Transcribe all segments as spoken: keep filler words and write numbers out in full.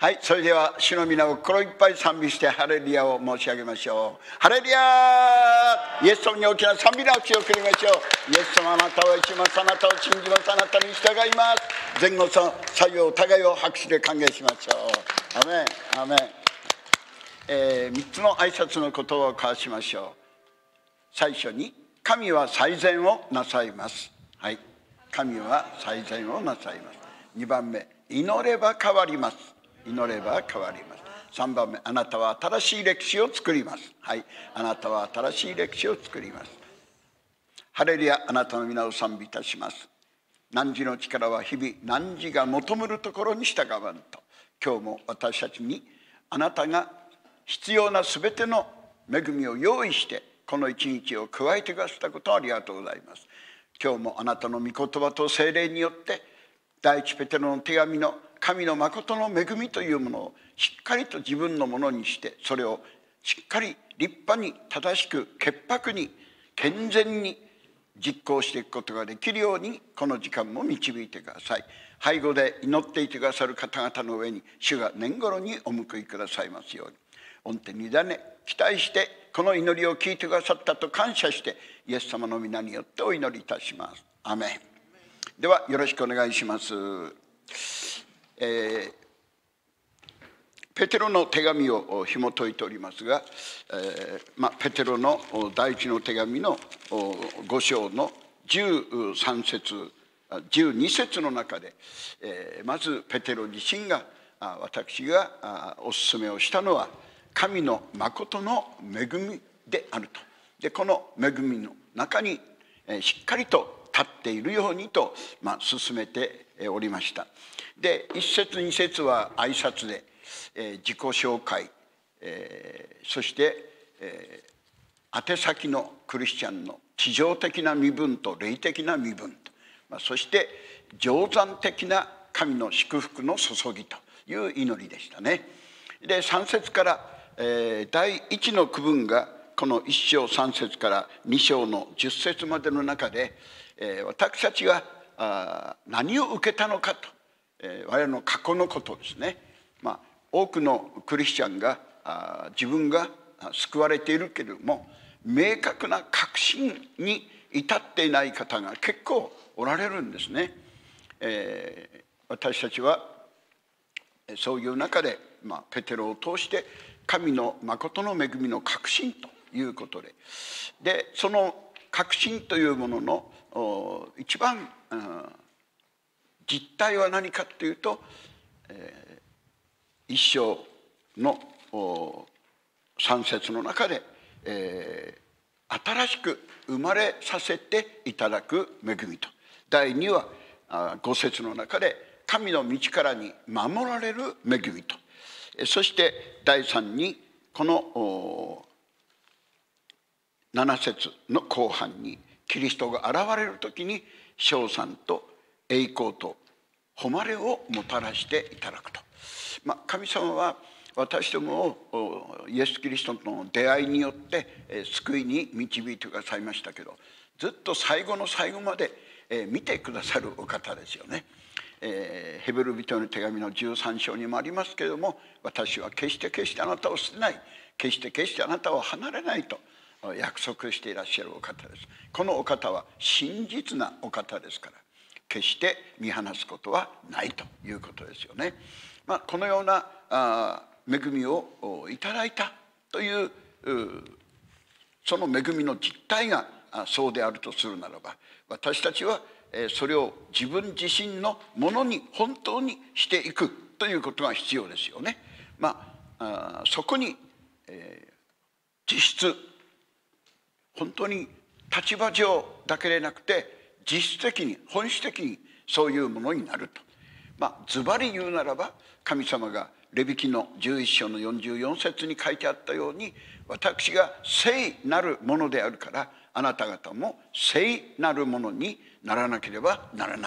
はい、それでは主の皆を心いっぱい賛美してハレルヤを申し上げましょう。ハレルヤー。イエス様に大きな賛美の口を送りましょう。イエス様、あなたを愛します。あなたを信じます。あなたに従います。前後左右互いを拍手で歓迎しましょう。アメンアメン。えー、みっつの挨拶の言葉を交わしましょう。最初に、神は最善をなさいます。はい、神は最善をなさいます。にばんめ、祈れば変わります。祈れば変わります。さんばんめ、あなたは新しい歴史を作ります。はい、あなたは新しい歴史を作ります。ハレルヤ、あなたの皆を賛美いたします。汝の力は日々、汝が求めるところに従わんと。今日も私たちにあなたが必要なすべての恵みを用意して、この一日を加えてくださったことをありがとうございます。今日もあなたの御言葉と聖霊によって、第一ペテロの手紙の神の誠の恵みというものをしっかりと自分のものにして、それをしっかり立派に正しく潔白に健全に実行していくことができるように、この時間も導いてください。背後で祈っていてくださる方々の上に主が年頃にお報いくださいますように。御手に委ね期待してこの祈りを聞いてくださったと感謝して、イエス様の皆によってお祈りいたします。アメン。ではよろしくお願いします。えー、ペテロの手紙を紐解いておりますが、えーまあ、ペテロの第一の手紙のご章のじゅうさん節じゅうに節の中で、えー、まずペテロ自身が私がお勧めをしたのは神の誠の恵みであると。でこの恵みの中にしっかりと立っているようにと、まあ、進めておりました。でいち節に節は挨拶で、えー、自己紹介、えー、そして、えー、宛先のクリスチャンの地上的な身分と霊的な身分と、まあ、そして常山的な神の祝福の注ぎという祈りでしたね。でさん節から、えー、第一の区分がこのいっ章さん節からに章のじゅっ節までの中で、えー、私たちがあ何を受けたのかと、えー、我々の過去のことですね。まあ、多くのクリスチャンがあ自分が救われているけれども、明確な確信に至っていない方が結構おられるんですね。えー、私たちはそういう中で、まあ、ペテロを通して神の誠の恵みの確信ということで、でその確信というものの一番、うん、実態は何かというと、えー、一章のさん節の中で、えー、新しく生まれさせていただく恵みと、第二はご節の中で神の道からに守られる恵みと、そして第三にこのなな節の後半にキリストが現れる時に称賛と栄光と誉れをもたらしていただくと、まあ、神様は私どもをイエス・キリストとの出会いによって救いに導いてくださいましたけど、ずっと最後の最後まで見てくださるお方ですよね。えー、ヘブル人の手紙のじゅうさん章にもありますけれども、私は決して決してあなたを捨てない、決して決してあなたを離れないと約束していらっしゃるお方です。このお方は真実なお方ですから、決して見放すことはないということですよね。まあ、このようなあ恵みをいただいたというその恵みの実態がそうであるとするならば、私たちはそれを自分自身のものに本当にしていくということが必要ですよね。まあ、そこに、えー、実質本当に立場上だけでなくて実質的に本質的にそういうものになると。まあ、ズバリ言うならば、神様がレビ記のじゅういっ章のよんじゅうよん節に書いてあったように、私が聖なるものであるからあなた方も聖なるものにならなければならない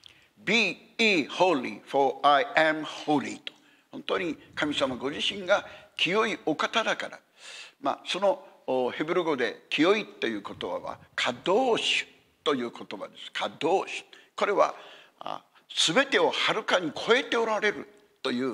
。Be ye holy, for I am holy と。本当に神様ご自身が清いお方だから、まあ、そのヘブル語で清いという言葉はカドーシュという言葉です。カドーシュ、これは全てをはるかに超えておられるという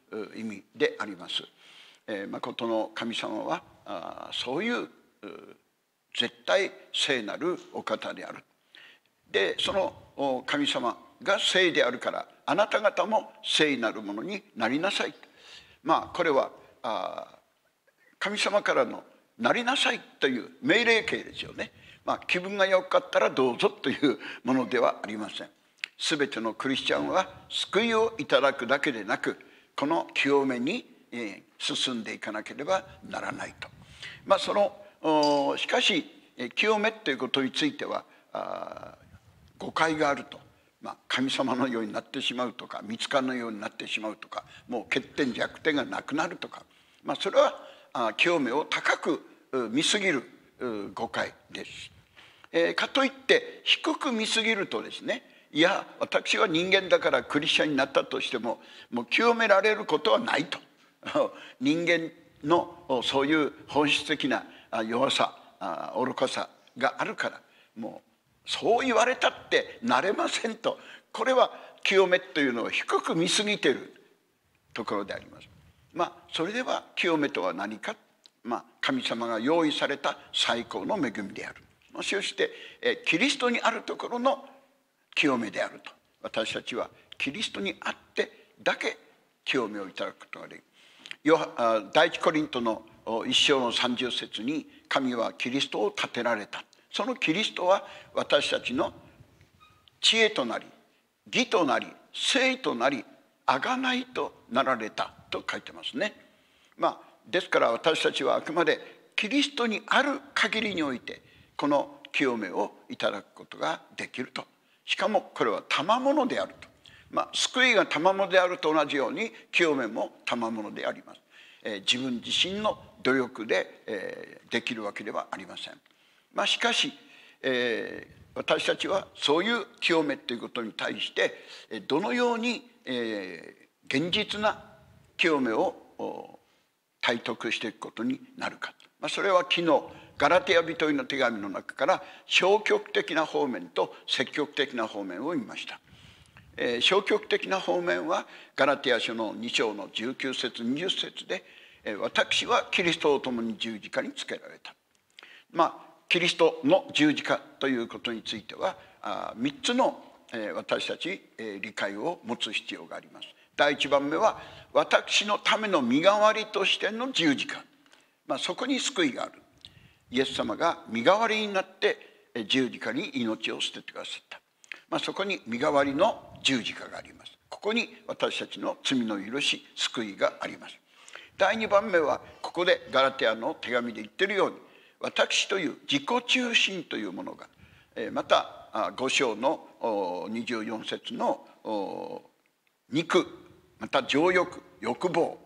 意味であります。えー、誠の神様はあそういう絶対聖なるお方である。でその神様が聖であるからあなた方も聖なるものになりなさい。まあこれはあ神様からのなりなさいという命令形ですよね。まあ気分が良かったらどうぞというものではありません。すべてのクリスチャンは救いをいただくだけでなくこの清めに進んでいかなければならないと。まあそのしかし清めということについては誤解があると。まあ、神様のようになってしまうとか御使のようになってしまうとかもう欠点弱点がなくなるとか、まあ、それは清めを高く見すぎる誤解です。えー、かといって低く見すぎるとですね、いや私は人間だからクリスチャンになったとしてももう清められることはないと人間のそういう本質的な弱さ愚かさがあるからもうそう言われたってなれませんと。これは清めというのを低く見すぎているところであります。まあそれでは清めとは何か、まあ、神様が用意された最高の恵みである。そしてキリストにあるところの清めであると。私たちはキリストにあってだけ清めをいただくことができる。第一コリントの一章のさんじゅっ節に神はキリストを立てられた。そのキリストは私たちの知恵となり義となり聖となり贖いとなられたと書いてますね。まあですから私たちはあくまでキリストにある限りにおいてこの清めをいただくことができると。しかもこれは賜物であると。まあ救いが賜物であると同じように清めも賜物であります。えー、自分自身の努力で、えー、できるわけではありません。まあ、しかし、えー、私たちはそういう清めということに対してどのように、えー、現実な清めを体得していくことになるか、まあ、それは昨日ガラテヤ人への手紙の中から消極的な方面と積極的な方面を見ました。えー、消極的な方面はガラテヤ書のに章のじゅうきゅう節にじゅっ節で、えー、私はキリストと共に十字架につけられた。まあキリストの十字架ということについてはみっつの私たち理解を持つ必要があります。第一番目は私のための身代わりとしての十字架、まあ、そこに救いがある。イエス様が身代わりになって十字架に命を捨ててくださった、まあ、そこに身代わりの十字架があります。ここに私たちの罪の許し救いがあります。第二番目はここでガラテヤの手紙で言ってるように私という自己中心というものがまたご章のにじゅうよん節の肉また情欲欲望、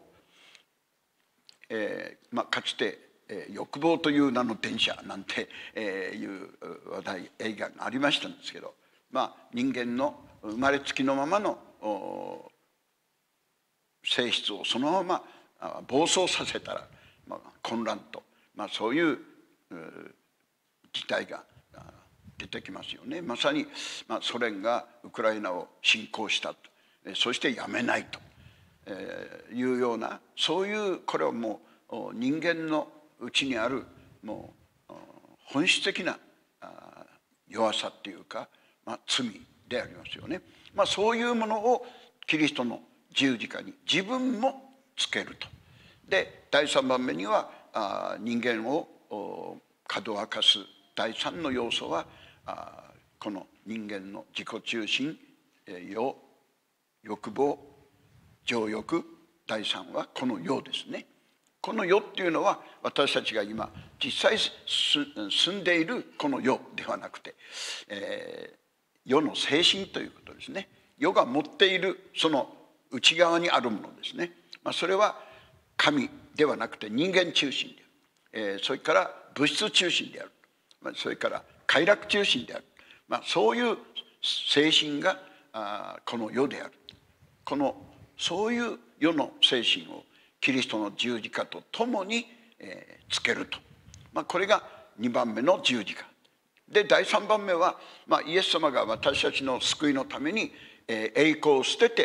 えーまあ、かつて欲望という名の電車なんていう話題映画がありましたんですけど、まあ、人間の生まれつきのままの性質をそのまま暴走させたら、まあ、混乱と、まあ、そういう事態が出てきますよね。まさに、まあ、ソ連がウクライナを侵攻したと、そしてやめないというようなそういうこれはもう人間のうちにあるもう本質的な弱さっていうか、まあ、罪でありますよね。まあ、そういうものをキリストの十字架に自分もつけると。で第三番目にはあ人間をかどわかす第三の要素はこの人間の自己中心欲欲望情欲、第三はこの世ですね。この世っていうのは私たちが今実際住んでいるこの世ではなくて、えー、世の精神ということですね。世が持っているその内側にあるものですね。まあ、それは神ではなくて人間中心である、えー、それから物質中心である、まあ、それから快楽中心である、まあ、そういう精神があこの世である。このそういう世の精神をキリストの十字架とともに、えー、つけると、まあ、これがにばんめの十字架で、第さんばんめは、まあ、イエス様が私たちの救いのために、えー、栄光を捨てて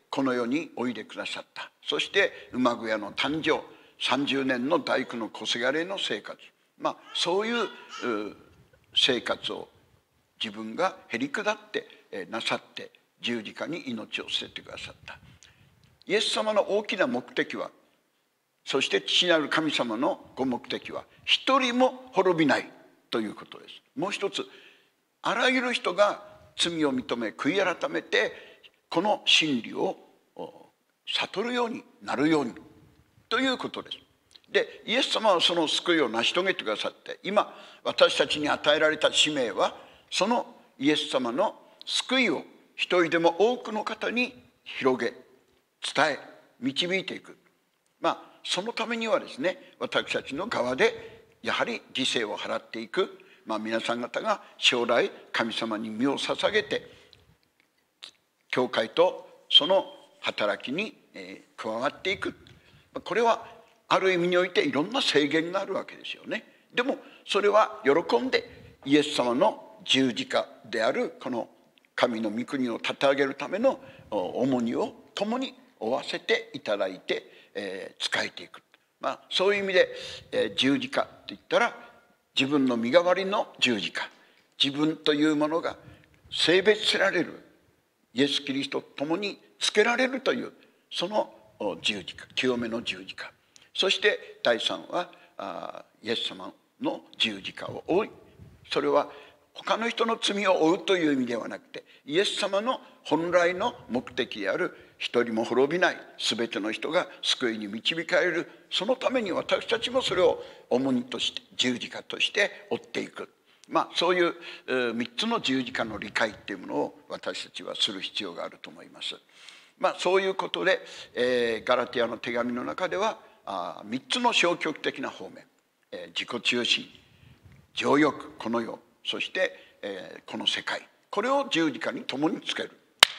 この世においでくださった。そして馬小屋の誕生、さんじゅうねんの大工の小せがれの生活、まあそういう生活を自分がへり下ってなさって、十字架に命を捨ててくださった。イエス様の大きな目的は、そして父なる神様のご目的は、一人も滅びないということです。もう一つ、あらゆる人が罪を認め悔い改めて、この真理を悟るようになるようにということです。で、イエス様はその救いを成し遂げてくださって、今私たちに与えられた使命は、そのイエス様の救いを一人でも多くの方に広げ、伝え、導いていく。まあそのためにはですね、私たちの側でやはり犠牲を払っていく、まあ、皆さん方が将来神様に身を捧げて、教会とその働きに加わっていく。これはある意味においていろんな制限があるわけですよね。でもそれは喜んでイエス様の十字架であるこの神の御国を立て上げるための重荷を共に負わせていただいて、えー、仕えていく。まあそういう意味で、えー、十字架といったら自分の身代わりの十字架、自分というものが性別せられるイエス・キリストと共につけられるというその十字架、清めの十字架。そして第三はあイエス様の十字架を負い、それは他の人の罪を負うという意味ではなくて、イエス様の本来の目的である一人も滅びない全ての人が救いに導かれる、そのために私たちもそれを重荷として十字架として追っていく。まあそういう三つの十字架の理解っていうものを私たちはする必要があると思います。まあそういうことで、えー、ガラティアの手紙の中ではあ三つの消極的な方面、えー、自己中心、情欲、この世、そして、えー、この世界、これを十字架に共につける。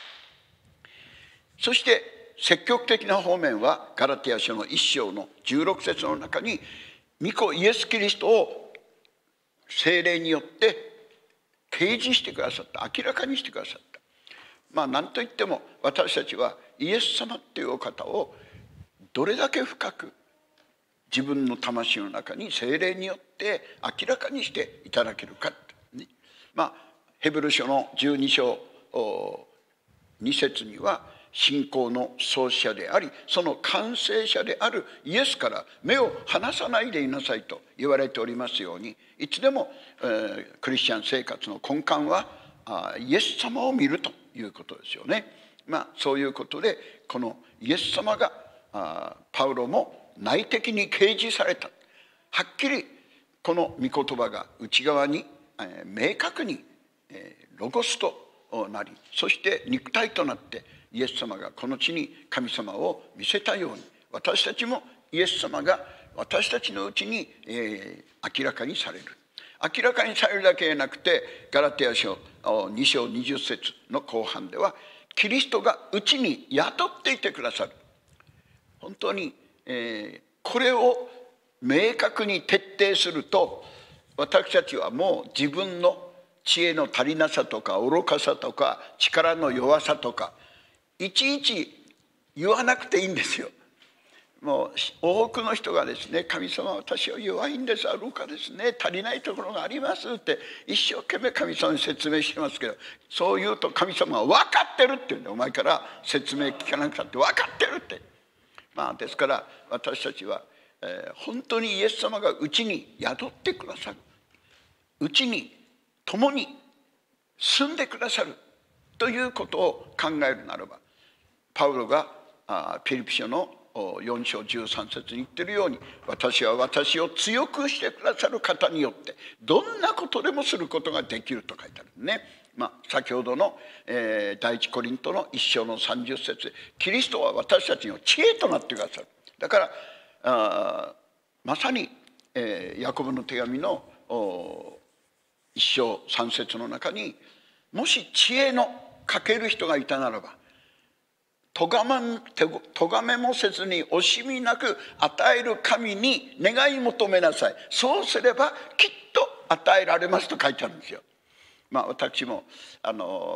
そして積極的な方面はガラティア書の一章のじゅうろく節の中に、御子イエス・キリストを聖霊によって掲示してくださった、明らかにしてくださった。まあ何といっても私たちはイエス様っていうお方をどれだけ深く自分の魂の中に聖霊によって明らかにしていただけるか、ね、まあヘブル書のじゅうに章に節には、信仰の創始者でありその完成者であるイエスから目を離さないでいなさいと言われておりますように、いつでも、えー、クリスチャン生活の根幹はあイエス様を見るということですよね。まあそういうことで、このイエス様があパウロも内的に掲示された、はっきりこの御言葉が内側に、えー、明確に、えー、ロゴスとなり、そして肉体となってイエス様がこの地に神様を見せたように、私たちもイエス様が私たちのうちに、えー、明らかにされる。明らかにされるだけでなくて、ガラテヤ書に章にじゅう節の後半では、キリストがうちに雇っていてくださる。本当に、えー、これを明確に徹底すると、私たちはもう自分の知恵の足りなさとか愚かさとか力の弱さとかいちいち言わなくていいんですよ。もう多くの人がですね、神様私は弱いんです、愚かですね、足りないところがありますって一生懸命神様に説明してますけど、そう言うと神様は分かってるって言うんで、お前から説明聞かなくたって分かってるって。まあですから私たちは、えー、本当にイエス様がうちに宿ってくださる、うちに共に住んでくださるということを考えるならば、パウロがピリピ書のよん章じゅうさん節に言ってるように、私は私を強くしてくださる方によってどんなことでもすることができると書いてあるね。まあ、先ほどの、えー、第一コリントの一章のさんじゅう節、キリストは私たちの知恵となってくださる。だからあまさに、えー、ヤコブの手紙の一章三節の中に、もし知恵の欠ける人がいたならば、とがめ、とがめもせずに惜しみなく与える神に願い求めなさい。そうすればきっと与えられますと書いてあるんですよ。まあ私もあの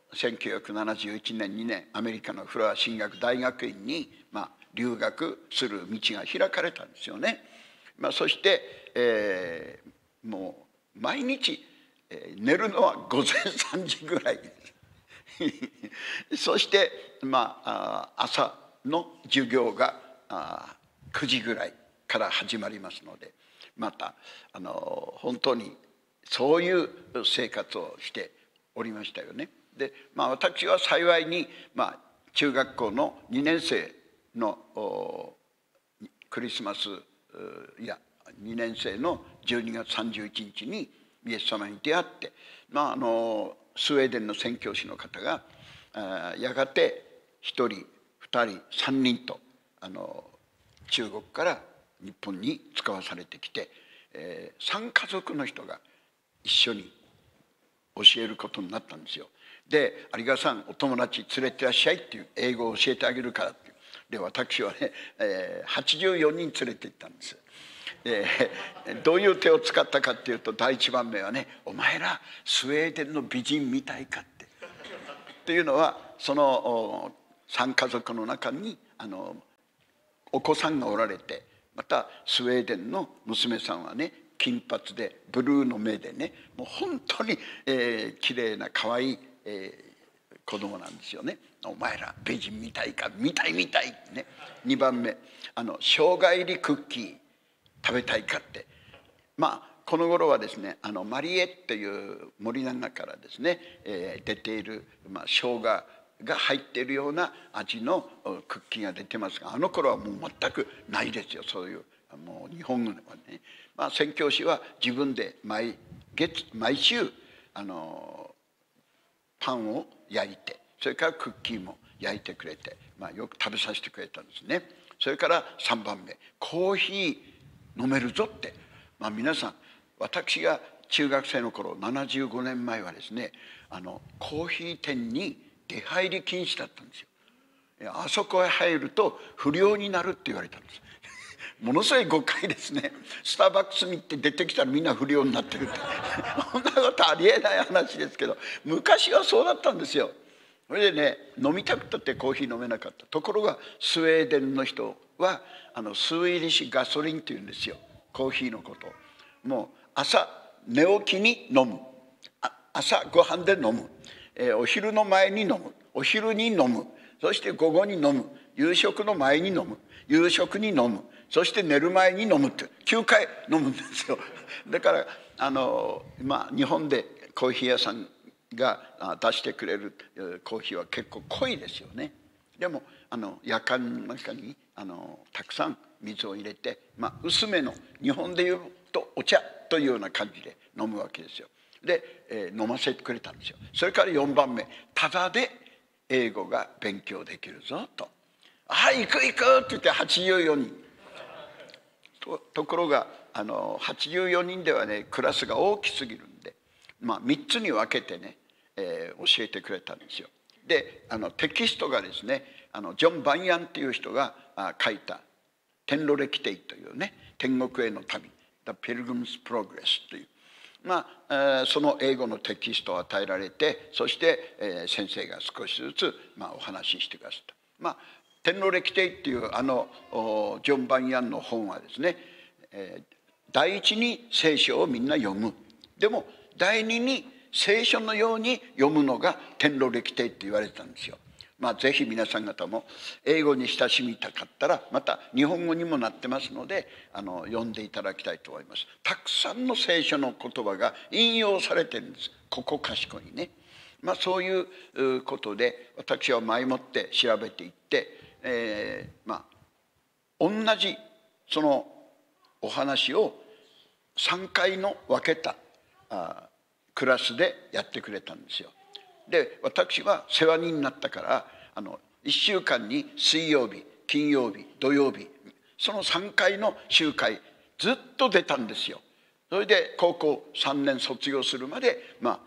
せんきゅうひゃくななじゅういちねんにねんアメリカのフロア神学大学院に、まあ、留学する道が開かれたんですよね。まあ、そして、えー、もう毎日、えー、寝るのは午前さんじぐらいですそして、まあ、朝の授業があくじぐらいから始まりますので、またあの本当にそういう生活をしておりましたよね。で、まあ、私は幸いに、まあ、中学校のにねん生のクリスマスいやにねん生のじゅうにがつさんじゅういちにちにイエス様に出会って、まあ、あのスウェーデンの宣教師の方がやがてひとりふたりさんにんとあの中国から日本に使わされてきて、えー、さん家族の人が一緒に教えることになったんですよ。で、有賀さんお友達連れてらっしゃいっていう英語を教えてあげるからっていうで、私はね、えー、はちじゅうよにん連れて行ったんです。えー、どういう手を使ったかっていうと、第一番目はね、お前らスウェーデンの美人見たいかってっていうのは、そのさん家族の中にあのお子さんがおられて、またスウェーデンの娘さんはね金髪でブルーの目でね、もう本当に、えー、綺麗な可愛い、えー、子供なんですよね。お前ら美人見たいか、見たい見たいね。にばんめ、あの生姜入りクッキー食べたいかって。まあこの頃はですね、あのマリエっていう森の中からですね、えー、出ている、まあ、生姜が入っているような味のクッキーが出てますが、あの頃はもう全くないですよ、そういうもう日本はね。まあ、宣教師は自分で毎月毎週あのパンを焼いて、それからクッキーも焼いてくれて、まあ、よく食べさせてくれたんですね。それからさんばんめ、コーヒー飲めるぞって、まあ、皆さん、私が中学生の頃ななじゅうごねんまえはですね、あのコーヒー店に出入り禁止だったんですよ。あそこへ入ると不良になるって言われたんです。ものすごい誤解ですね。スターバックスに行って出てきたらみんな不良になってるってこんなことありえない話ですけど、昔はそうだったんですよ。それでね、飲みたくたってコーヒー飲めなかった。ところがスウェーデンの人はあのスウィーディッシュガソリンっていうんですよ、コーヒーのこと。もう朝寝起きに飲む、朝ご飯で飲む、えー、お昼の前に飲む、お昼に飲む、そして午後に飲む、夕食の前に飲む、夕食に飲む、そして寝る前に飲むってきゅうかい飲むんですよ。だからあの、まあ、日本でコーヒー屋さんが出してくれるコーヒーは結構濃いですよね。でもあのやかんの中にあのたくさん水を入れて、まあ、薄めの日本でいうとお茶というような感じで飲むわけですよ。で、えー、飲ませてくれたんですよ。それからよんばんめ、ただで英語が勉強できるぞと。ああ行く行くって言ってはちじゅうよにん と, ところがあのはちじゅうよにんではねクラスが大きすぎるんで、まあ、みっつに分けてね、えー、教えてくれたんですよ。であのテキストがですね、あのジョン・バンヤンっていう人が書いた「天路歴帝」というね、天国への旅「The Pilgrim's Progress」という、まあ、その英語のテキストを与えられて、そして、えー、先生が少しずつ、まあ、お話ししてくださった。まあ、天路歴帝っていうあのジョン・バンヤンの本はですね、えー、第一に聖書をみんな読む。でも第二に聖書のように読むのが天路歴帝って言われてたんですよ。まあ、ぜひ皆さん方も英語に親しみたかったら、また日本語にもなってますので、あの読んでいただきたいと思います。たくさんの聖書の言葉が引用されてるんです。ここかしこにね。まあ、そういうことで私は前もって調べていって、えー、まあ同じそのお話をさんかいの分けたあクラスでやってくれたんですよ。で私は世話人になったから、あのいっしゅうかんに水曜日、金曜日、土曜日、そのさんかいの集会ずっと出たんですよ。それで高校さんねん卒業するまで、まあ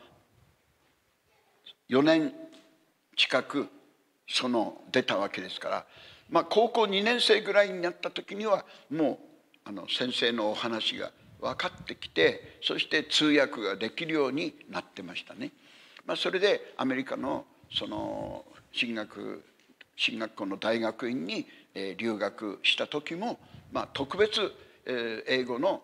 よねん近くその出たわけですから、まあ、高校にねん生ぐらいになった時にはもうあの先生のお話が分かってきて、そして通訳ができるようになってましたね。 まあ、それでアメリカのその進学進学校の大学院に留学した時も、まあ、特別英語の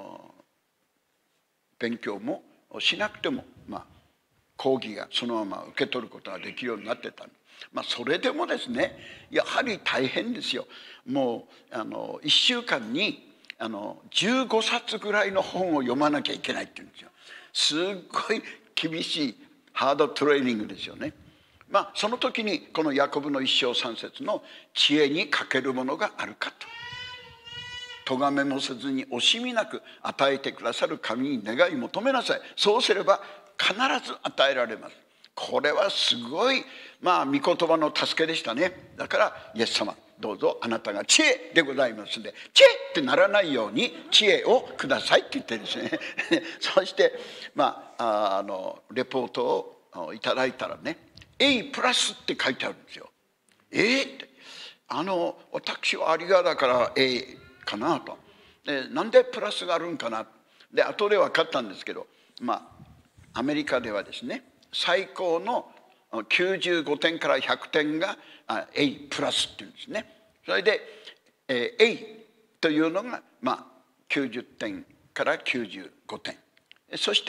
勉強もしなくても、まあ、講義がそのまま受け取ることができるようになってた。まあ、それでもですね、やはり大変ですよ。もうあのいっしゅうかんにあのじゅうごさつぐらいの本を読まなきゃいけないって言うんですよ。すっごい厳しいハードトレーニングですよね。まあ、その時にこのヤコブの一章三節の知恵に欠けるものがあるかと。咎めもせずに惜しみなく与えてくださる神に願い求めなさい。そうすれば必ず与えられます。これはすごい、まあ、御言葉の助けでしたね。だからイエス様どうぞあなたが知恵でございますので、知恵ってならないように知恵をくださいって言ってですねそして、まあ、あのレポートをいただいたらね、A プラスって書いてあるんですよ。えー、ってあの私はありがだから A かなと。でなんでプラスがあるんかな。で後で分かったんですけど、まあアメリカではですね、最高のきゅうじゅうごてんからひゃくてんが A プラスっていうんですね。それで、えー、A というのが、まあ、きゅうじゅってんからきゅうじゅうごてん。そして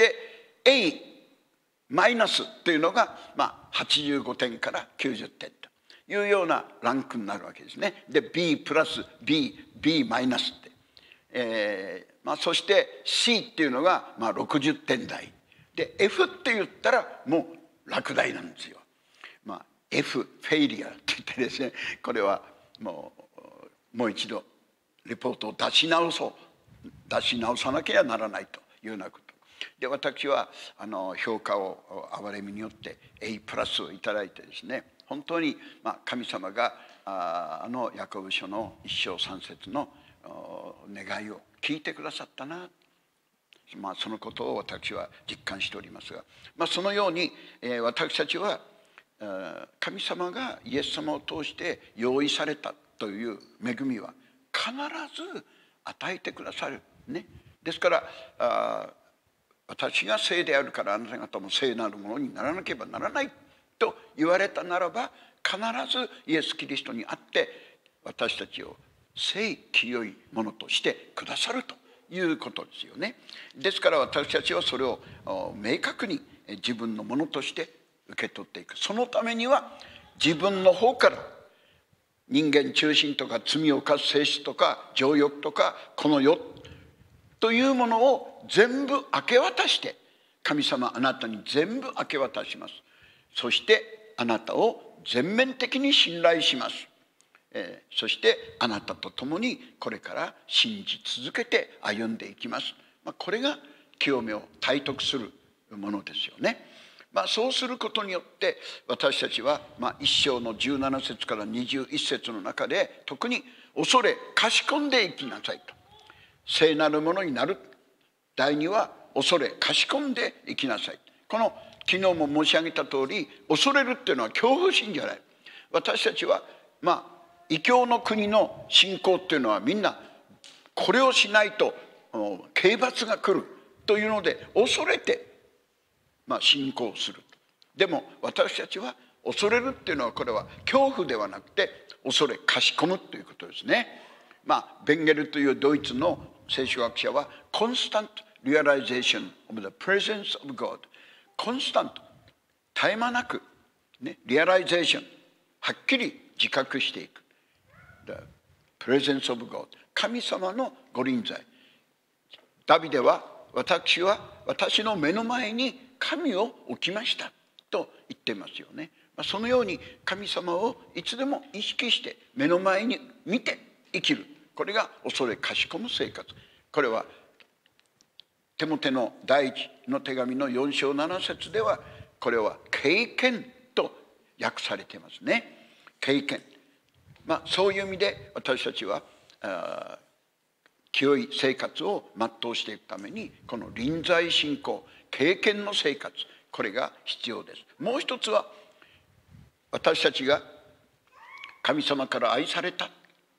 A マイナスというのが、まあ、はちじゅうごてんからきゅうじゅってんというようなランクになるわけですね。で B プラス B、B マイナスって、えーまあ、そして C っていうのが、まあ、ろくじゅってん台で F って言ったらもう落第なんですよ。まあ、F フェイリアって言ってですね、これはもうもう一度レポートを出し直そう出し直さなきゃならないというようなことで、私はあの評価を憐れみによって A プラスをいただいてですね、本当に、まあ、神様がああのヤコブ書の一章三節の願いを聞いてくださったな、まあ、そのことを私は実感しておりますが、まあ、そのように、えー、私たちは神様がイエス様を通して用意されたという恵みは必ず与えてくださる、ね、ですからあ私が聖であるからあなた方も聖なるものにならなければならないと言われたならば、必ずイエス・キリストにあって私たちを聖清いものとしてくださるということですよね。ですから私たちはそれを明確に自分のものとして受け取っていく。そのためには自分の方から人間中心とか罪を犯す性質とか情欲とかこの世というものを全部明け渡して、神様あなたに全部明け渡します。そしてあなたを全面的に信頼します。えー、そしてあなたと共にこれから信じ続けて歩んでいきます。まあ、これが清めを体得するものですよね。まあ、そうすることによって私たちは、まあ、一章のじゅうなな節からにじゅういち節の中で特に恐れかしこんでいきなさいと。聖なるものになる。第二は恐れかしこんでいきなさい。この昨日も申し上げた通り、恐れるっていうのは恐怖心じゃない。私たちはまあ異教の国の信仰っていうのはみんなこれをしないと刑罰が来るというので恐れてまあ信仰する。でも私たちは恐れるっていうのはこれは恐怖ではなくて恐れかしこむということですね。まあベンゲルというドイツの聖書学者はコンスタントリアライゼーション of the presence of God、 コンスタント絶え間なく、ね、リアライゼーションはっきり自覚していく。The presence of God、 神様のご臨在。ダビデは私は私の目の前に神を置きましたと言ってますよね。そのように神様をいつでも意識して目の前に見て生きる。これが恐れかしこむ生活。これはテモテの第一の手紙のよん章なな節ではこれは経験と訳されていますね。経験。まあそういう意味で私たちはあ清い生活を全うしていくためにこの臨在信仰、経験の生活、これが必要です。もう一つは私たちが神様から愛された。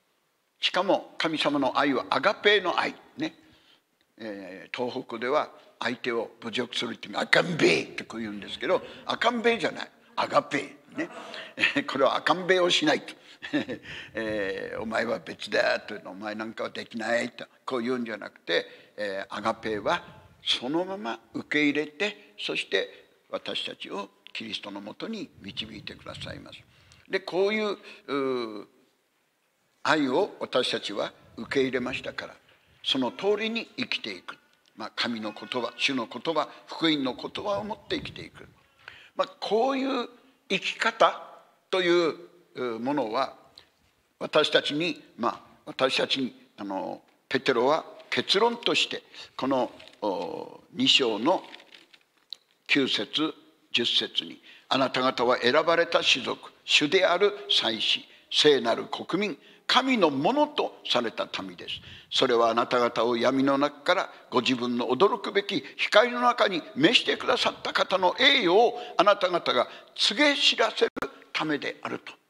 しかも神様の愛はアガペーの愛ね。えー、東北では相手を侮辱するっていうのはアカンベってこう言うんですけど、アカンベじゃない、アガペね。これはアカンベをしないと、えー、お前は別だと、お前なんかはできないとこう言うんじゃなくて、えー、アガペはそのまま受け入れて、そして私たちをキリストのもとに導いてくださいます。でこういう、う愛を私たちは受け入れましたから、その通りに生きていく、まあ、神の言葉、主の言葉、福音の言葉を持って生きていく、まあ、こういう生き方というものは私たちに、まあ、私たちにあのペテロは結論としてこのに章のきゅう節じゅっ節に、あなた方は選ばれた種族、主である祭司、聖なる国民、神のものとされた民です。それはあなた方を闇の中からご自分の驚くべき光の中に召してくださった方の栄誉をあなた方が告げ知らせるためであると。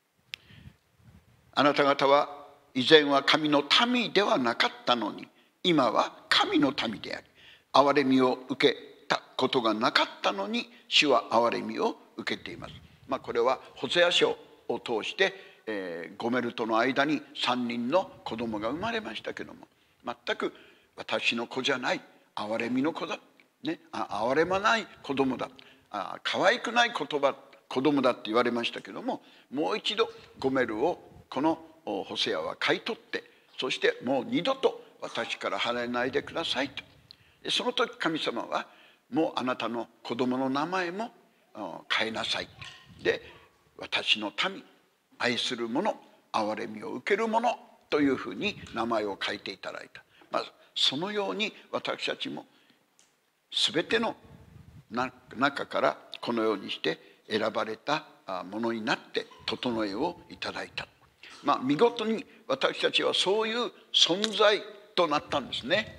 あなた方は以前は神の民ではなかったのに、今は神の民であり、憐れみを受けたことがなかったのに、主は憐れみを受けています。まあ、これはホセア書を通して、えー、ゴメルとの間にさんにんの子供が生まれましたけども、全く私の子じゃない、憐れみの子だ、ね、あ憐れまない子供だ、あ可愛くない言葉子供だって言われましたけども、もう一度ゴメルをこのホセアは買い取って、そしてもう二度と私から離れないでくださいと。その時神様はもうあなたの子供の名前も変えなさい。で、私の民、愛する者、憐れみを受ける者というふうに名前を書いていただいた。まあ、そのように私たちも全ての中からこのようにして選ばれたものになって整えをいただいた。まあ、見事に私たちはそういう存在となったんですね。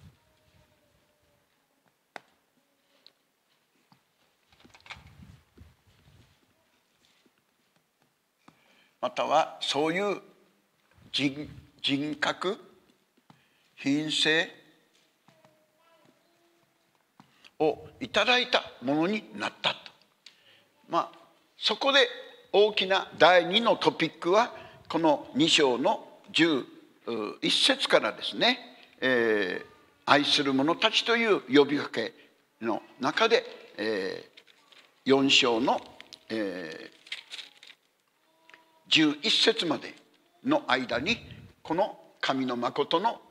またはそういう人、人格、品性をいただいたものになったと。まあそこで大きなだいにのトピックはこのに章のじゅういち節からですね、えー、愛する者たちという呼びかけの中で、えー、よん章の、えーじゅういち節までの間にこの神の誠の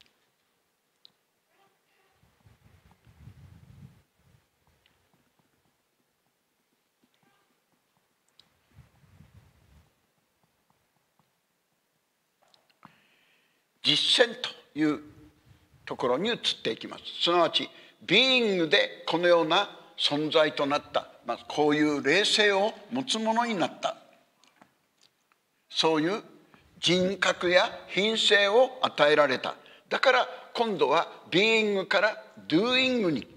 実践というところに移っていきます。すなわちビーイングでこのような存在となった、まあ、こういう霊性を持つものになった、そういう人格や品性を与えられた。だから今度はビーイングからドゥーイングに、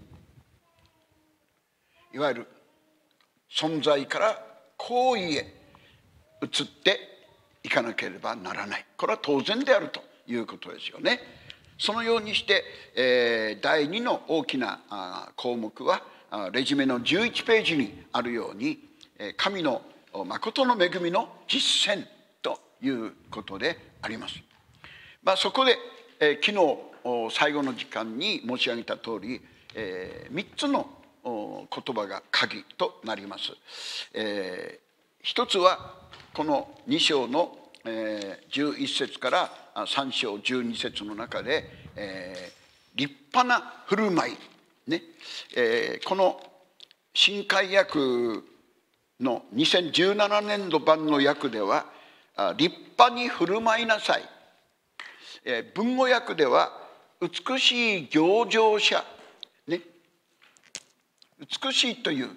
いわゆる存在から行為へ移っていかなければならない。これは当然であるということですよね。そのようにして、えー、だいにの大きなあ項目はレジュメのじゅういちページにあるように、神の誠の恵みの実践ということであります。まあ、そこで、えー、昨日最後の時間に申し上げた通り、えー、みっつの言葉が鍵となります。えー、一つはこのに章の、えー、じゅういち節からさん章じゅうに節の中で、えー、立派な振る舞い、ねえー、この新海訳のにせんじゅうななねんど版の訳では立派に振る舞いなさい、えー、文語訳では美しい行情者、ね、美しいという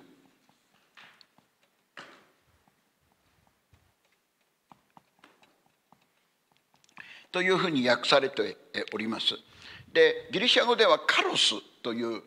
というふうに訳されております。でギリシャ語ではカロスという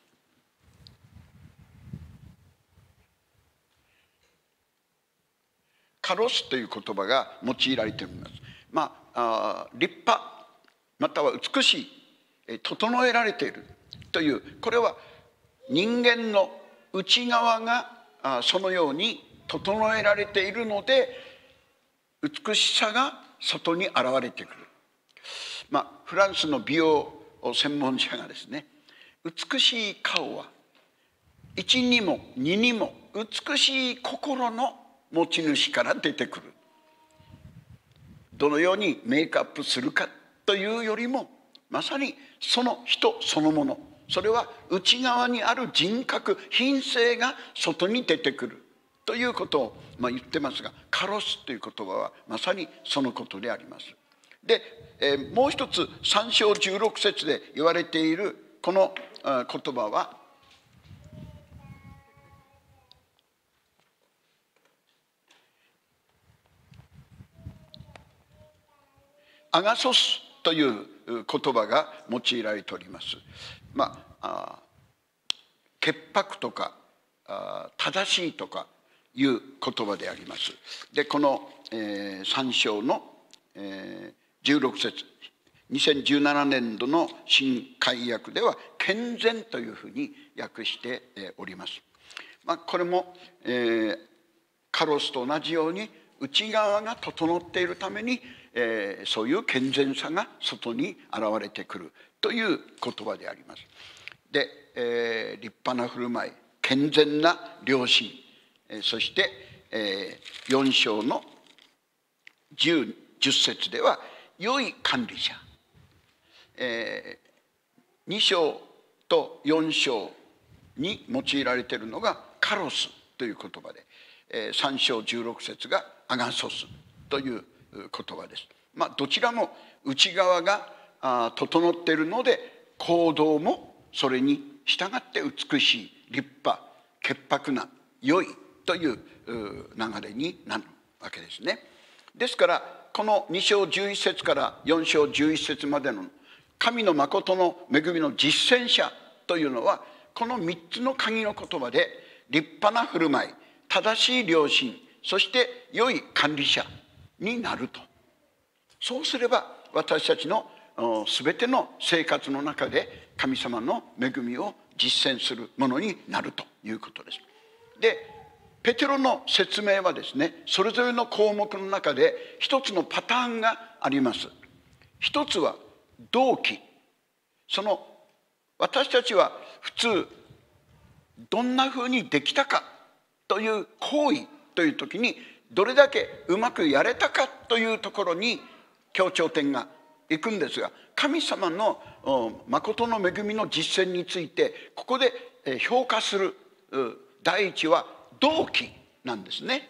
カロスという言葉が用いられております。まあ、あ立派または美しい、 整えられているという、これは人間の内側がそのように整えられているので、美しさが外に現れてくる。まあ、フランスの美容専門者がですね、美しい顔は一にも二にも美しい心の持ち主から出てくる。どのようにメイクアップするかというよりも、まさにその人そのもの、それは内側にある人格品性が外に出てくるということを、まあ、言ってますが、カロスという言葉はまさにそのことであります。で、えー、もう一つさん章じゅうろく節で言われているこの言葉は、アガソスという言葉が用いられております。まあ、潔白とか正しいとかいう言葉であります。で、この、えー、さん章の、えー、じゅうろく節、にせんじゅうななねんどの新改訳では健全というふうに訳しております。まあ、これも、えー、カロスと同じように内側が整っているために、えー、そういう健全さが外に現れてくるという言葉であります。で、えー、立派な振る舞い、健全な良心、えー、そして、えー、よん章のじゅう節では良い管理者、えー、に章とよん章に用いられているのがカロスという言葉で、えー、さん章じゅうろく節がアガソスという言葉です。まあ、どちらも内側があ整っているので、行動もそれに従って美しい、立派、潔白な、良いという流れになるわけですね。ですからこのに章じゅういち節からよん章じゅういち節までの神の誠の恵みの実践者というのは、このみっつの鍵の言葉で、立派な振る舞い、正しい良心、そして良い管理者になると。そうすれば私たちの全ての生活の中で神様の恵みを実践するものになるということです。で、ペテロの説明はですね、それぞれの項目の中で一つのパターンがあります。一つは動機。その私たちは普通どんなふうにできたかという行為という時に、どれだけうまくやれたかというところに強調点がいくんですが、神様の誠の恵みの実践についてここで評価する第一は動機なんですね。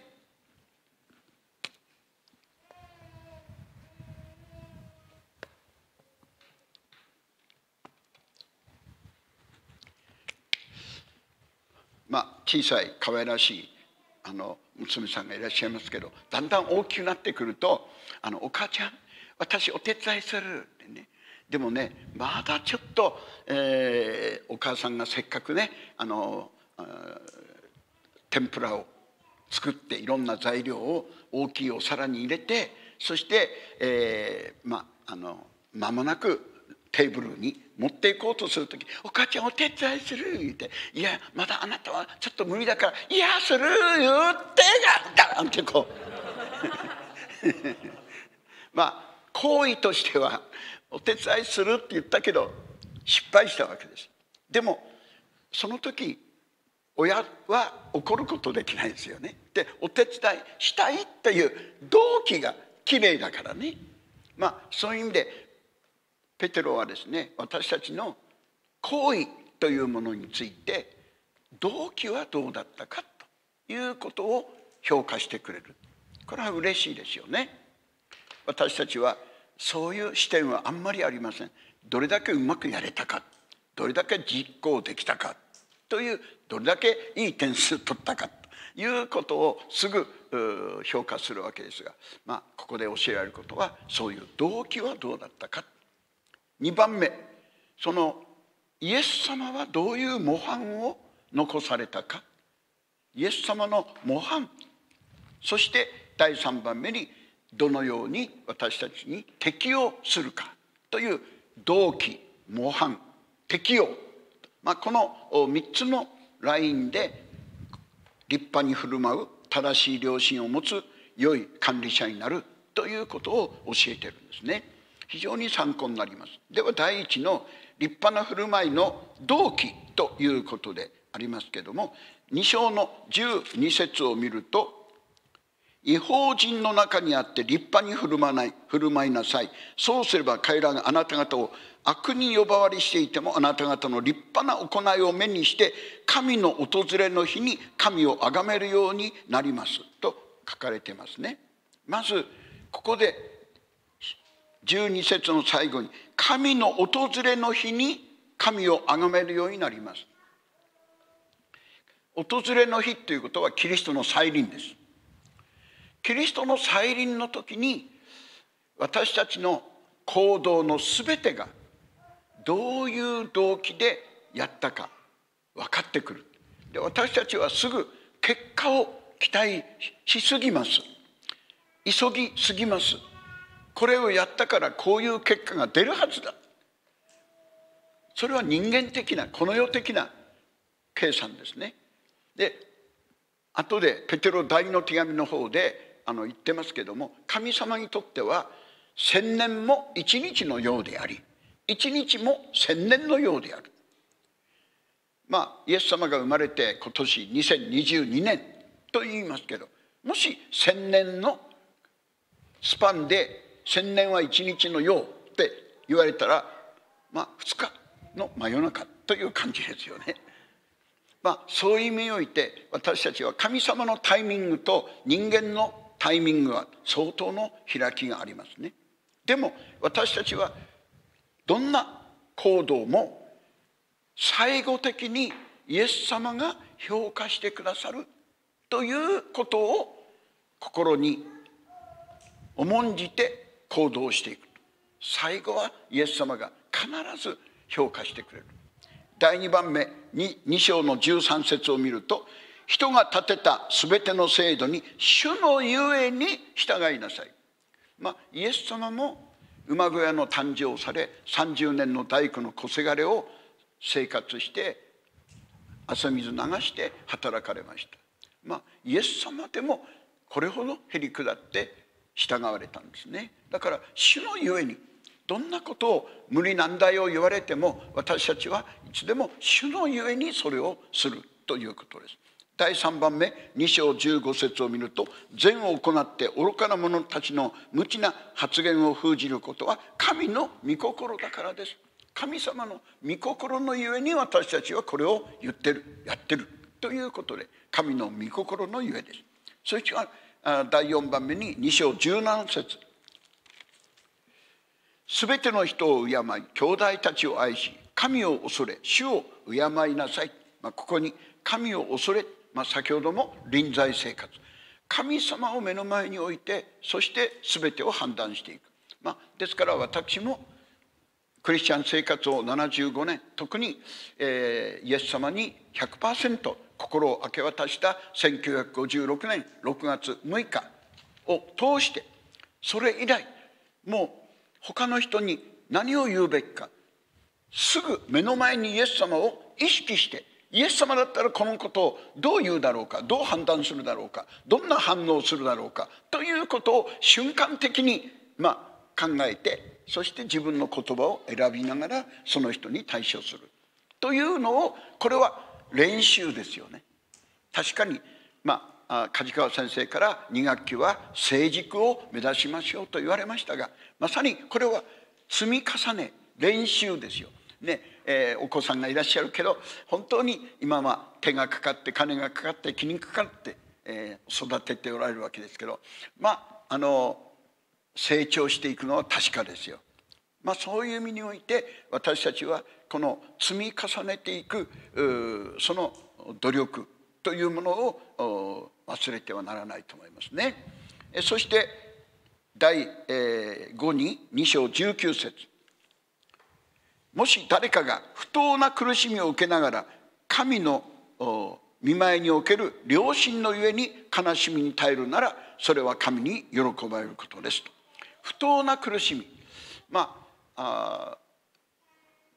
まあ、小さい可愛らしいあの娘さんがいらっしゃいますけど、だんだん大きくなってくると、あのお母ちゃん私お手伝いするってね。でもね、まだちょっと、えー、お母さんがせっかくね、あの天ぷらを作っていろんな材料を大きいお皿に入れて、そして、えー、まああの間もなくテーブルに持っていこうとする時、お母ちゃんお手伝いする言って、いやまだあなたはちょっと無理だから、いやする言ってがダンってこうまあ行為としてはお手伝いするって言ったけど失敗したわけです。でもその時親は怒ることできないですよね。で、お手伝いしたいという動機がきれいだからね。まあそういう意味でペテロはですね、私たちの行為というものについて動機はどうだったかということを評価してくれる。これは嬉しいですよね。私たちはそういう視点はあんまりありません。どれだけうまくやれたか、どれだけ実行できたかという、どれだけいい点数取ったかということをすぐ評価するわけですが、まあここで教えられることは、そういう動機はどうだったか。にばんめ、そのイエス様はどういう模範を残されたか。イエス様の模範。そしてだいさんばんめに、どのように私たちに適応するかという動機、 模範、適用、まあ、このみっつのラインで立派に振る舞う、正しい良心を持つ良い管理者になるということを教えているんですね。非常に参考になります。では第一の立派な振る舞いの動機ということでありますけれども、に章のじゅうに節を見ると、異邦人の中にあって立派に振る舞わない振る舞いなさい。そうすれば彼らがあなた方を悪に呼ばわりしていても、あなた方の立派な行いを目にして神の訪れの日に神を崇めるようになりますと書かれていますね。まずここでじゅうに節の最後に、神の訪れの日に神を崇めるようになります。訪れの日ということはキリストの再臨です。キリストの再臨の時に私たちの行動のすべてがどういう動機でやったか分かってくる。で、私たちはすぐ結果を期待しすぎます。急ぎすぎます。これをやったからこういう結果が出るはずだ。それは人間的な、この世的な計算ですね。で、後でペテロ第二の手紙の方であの言ってますけども、神様にとっては千年も一日のようであり、一日も千年のようである。まあイエス様が生まれて今年にせんにじゅうにねんと言いますけど、もし千年のスパンで千年は一日のようって言われたら、まあふつかの真夜中という感じですよね。まあそういう意味において、私たちは神様のタイミングと人間のタイミングは相当の開きがありますね。でも私たちはどんな行動も最後的にイエス様が評価してくださるということを心に重んじて行動していく。最後はイエス様が必ず評価してくれる。だいにばんめ 2, 2章のじゅうさん節を見ると、人が立てたすべての制度に主のゆえに従いなさい。まあイエス様も馬小屋の誕生をされ、さんじゅうねんの大工の小せがれを生活して汗水流して働かれました。まあイエス様でもこれほどへり下って従われたんですね。だから主のゆえに、どんなことを無理難題を言われても、私たちはいつでも主のゆえにそれをするということです。だいさんばんめに章じゅうご節を見ると、善を行って愚かな者たちの無知な発言を封じることは神の御心だからです。神様の御心のゆえに私たちはこれを言ってる、やってるということで、神の御心のゆえです。そしてだいよんばんめにに章じゅうなな節、すべての人を敬い、兄弟たちを愛し、神を恐れ主を敬いなさい。まあ、ここに神を恐れ、まあ、先ほども臨在生活、神様を目の前に置いて、そして全てを判断していく。まあ、ですから私もクリスチャン生活をななじゅうごねん、特に、えー、イエス様に ひゃくパーセント 心を明け渡したせんきゅうひゃくごじゅうろくねんろくがつむいかを通して、それ以来もう他の人に何を言うべきか、すぐ目の前にイエス様を意識して、イエス様だったらこのことをどう言うだろうか、どう判断するだろうか、どんな反応をするだろうかということを瞬間的にまあ考えて、そして自分の言葉を選びながらその人に対処するというのを、これは練習ですよね。確かにまあ梶川先生からに学期は成熟を目指しましょうと言われましたが、まさにこれは積み重ね、練習ですよね。えー、お子さんがいらっしゃるけど、本当に今は手がかかって金がかかって気にかかって、えー、育てておられるわけですけど、まああの成長していくのは確かですよ。まあそういう意味において、私たちはこの積み重ねていくその努力というものを忘れてはならないと思いますね。そしてだいごにに章じゅうきゅう節、もし誰かが不当な苦しみを受けながら神の御前における良心のゆえに悲しみに耐えるなら、それは神に喜ばれることですと。不当な苦しみ、まあ、あ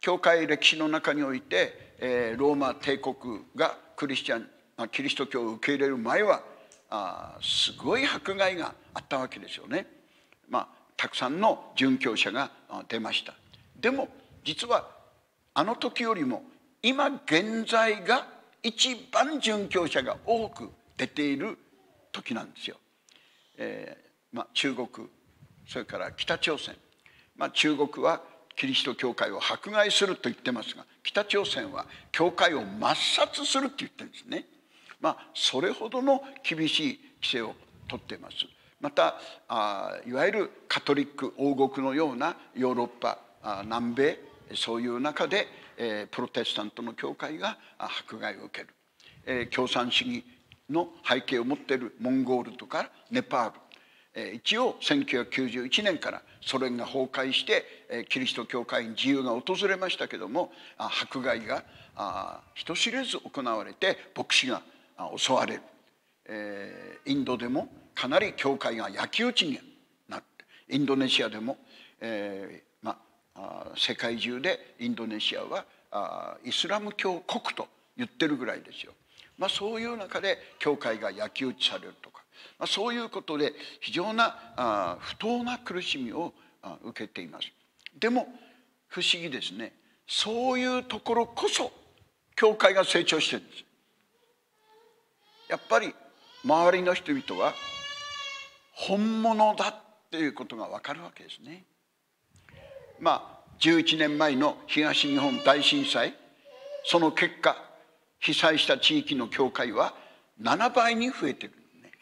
教会歴史の中において、えー、ローマ帝国がクリスチャンキリスト教を受け入れる前はあすごい迫害があったわけですよね。まあたくさんの殉教者が出ました。でも実はあの時よりも今現在が一番殉教者が多く出ている時なんですよ。えーまあ、中国それから北朝鮮、まあ、中国はキリスト教会を迫害すると言ってますが、北朝鮮は教会を抹殺すると言ってるんですね。まあそれほどの厳しい規制をとっています。またあいわゆるカトリック王国のようなヨーロッパあ南米そういう中で、えー、プロテスタントの教会が迫害を受ける、えー、共産主義の背景を持っているモンゴルとかネパール、えー、一応せんきゅうひゃくきゅうじゅういちねんからソ連が崩壊して、えー、キリスト教会に自由が訪れましたけども、あ迫害があ人知れず行われて牧師が襲われる、えー、インドでもかなり教会が焼き討ちになって、インドネシアでも、えーまあ、世界中でインドネシアはあイスラム教国と言ってるぐらいですよ。まあ、そういう中で教会が焼き討ちされるとか、まあ、そういうことで非常なあ不当な苦しみをあ受けています。でも不思議ですね。そういうところこそ教会が成長してるんです。やっぱり周りの人々は本物だっていうことが分かるわけですね。まあじゅういちねんまえの東日本大震災、その結果被災した地域の教会はななばいに増えてる、ね、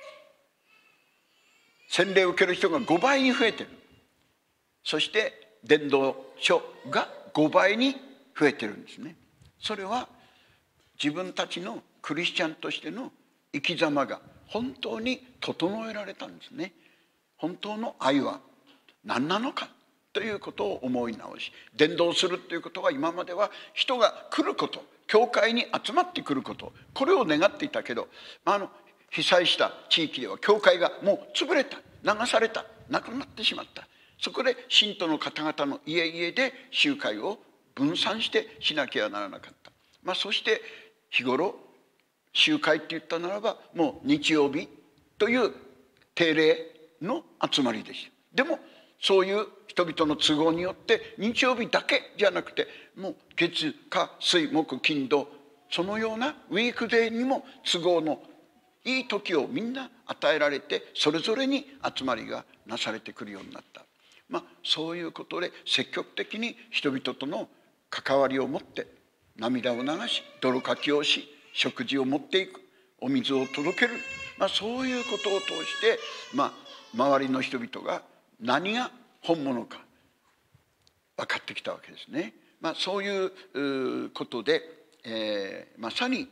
洗礼を受ける人がごばいに増えてる。そして伝道書がごばいに増えてるんですね。それは自分たちのクリスチャンとしての生き様が本当に整えられたんですね。本当の愛は何なのかということを思い直し、伝道するということは今までは人が来ること、教会に集まってくること、これを願っていたけど、あの被災した地域では教会がもう潰れた、流された、なくなってしまった。そこで信徒の方々の家々で集会を分散してしなきゃならなかった。まあ、そして日頃集会って言ったならばもう日曜日という定例の集まりでした。でもそういう人々の都合によって日曜日だけじゃなくて、もう月火水木金土、そのようなウィークデーにも都合のいい時をみんな与えられて、それぞれに集まりがなされてくるようになった。まあそういうことで積極的に人々との関わりを持って涙を流し、泥かきをし、食事を持っていく、お水を届ける、まあ、そういうことを通して、まあ、周りの人々が何が本物か分かってきたわけですね。まあ、そういうことで、えー、まさに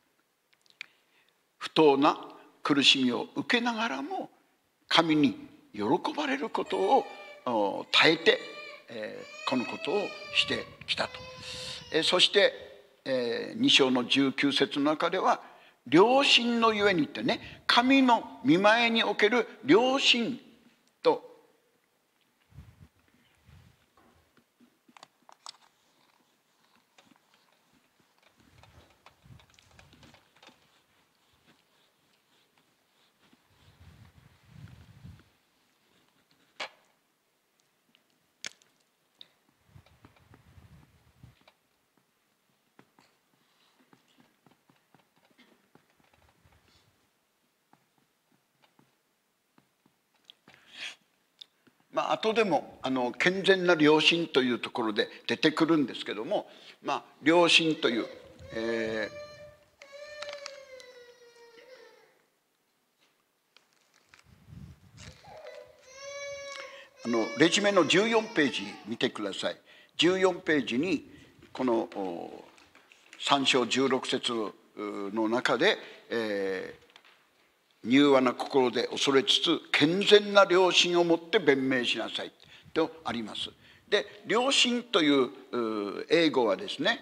不当な苦しみを受けながらも神に喜ばれることを耐えて、えー、このことをしてきたと。えー、そしてえー、に章のじゅうきゅう節の中では良心のゆえにってね、神の御前における良心とまあ後でもあの健全な良心というところで出てくるんですけども、まあ良心という、えー、あのレジュメのじゅうよんページ見てください。じゅうよんページにこのさん章じゅうろく節の中で、えー柔和な心で恐れつつ健全な良心を持って弁明しなさいとあります。で、良心という英語はですね、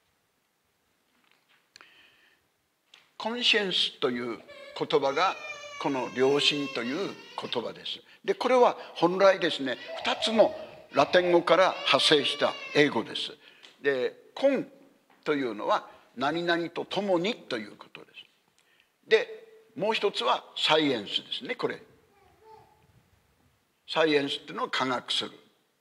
コンシェンスという言葉がこの良心という言葉です。でこれは本来ですね、ふたつのラテン語から派生した英語です。でコンというのは何々と共にということです。でもう一つはサイエンスですね。これサイエンスっていうのは科学する。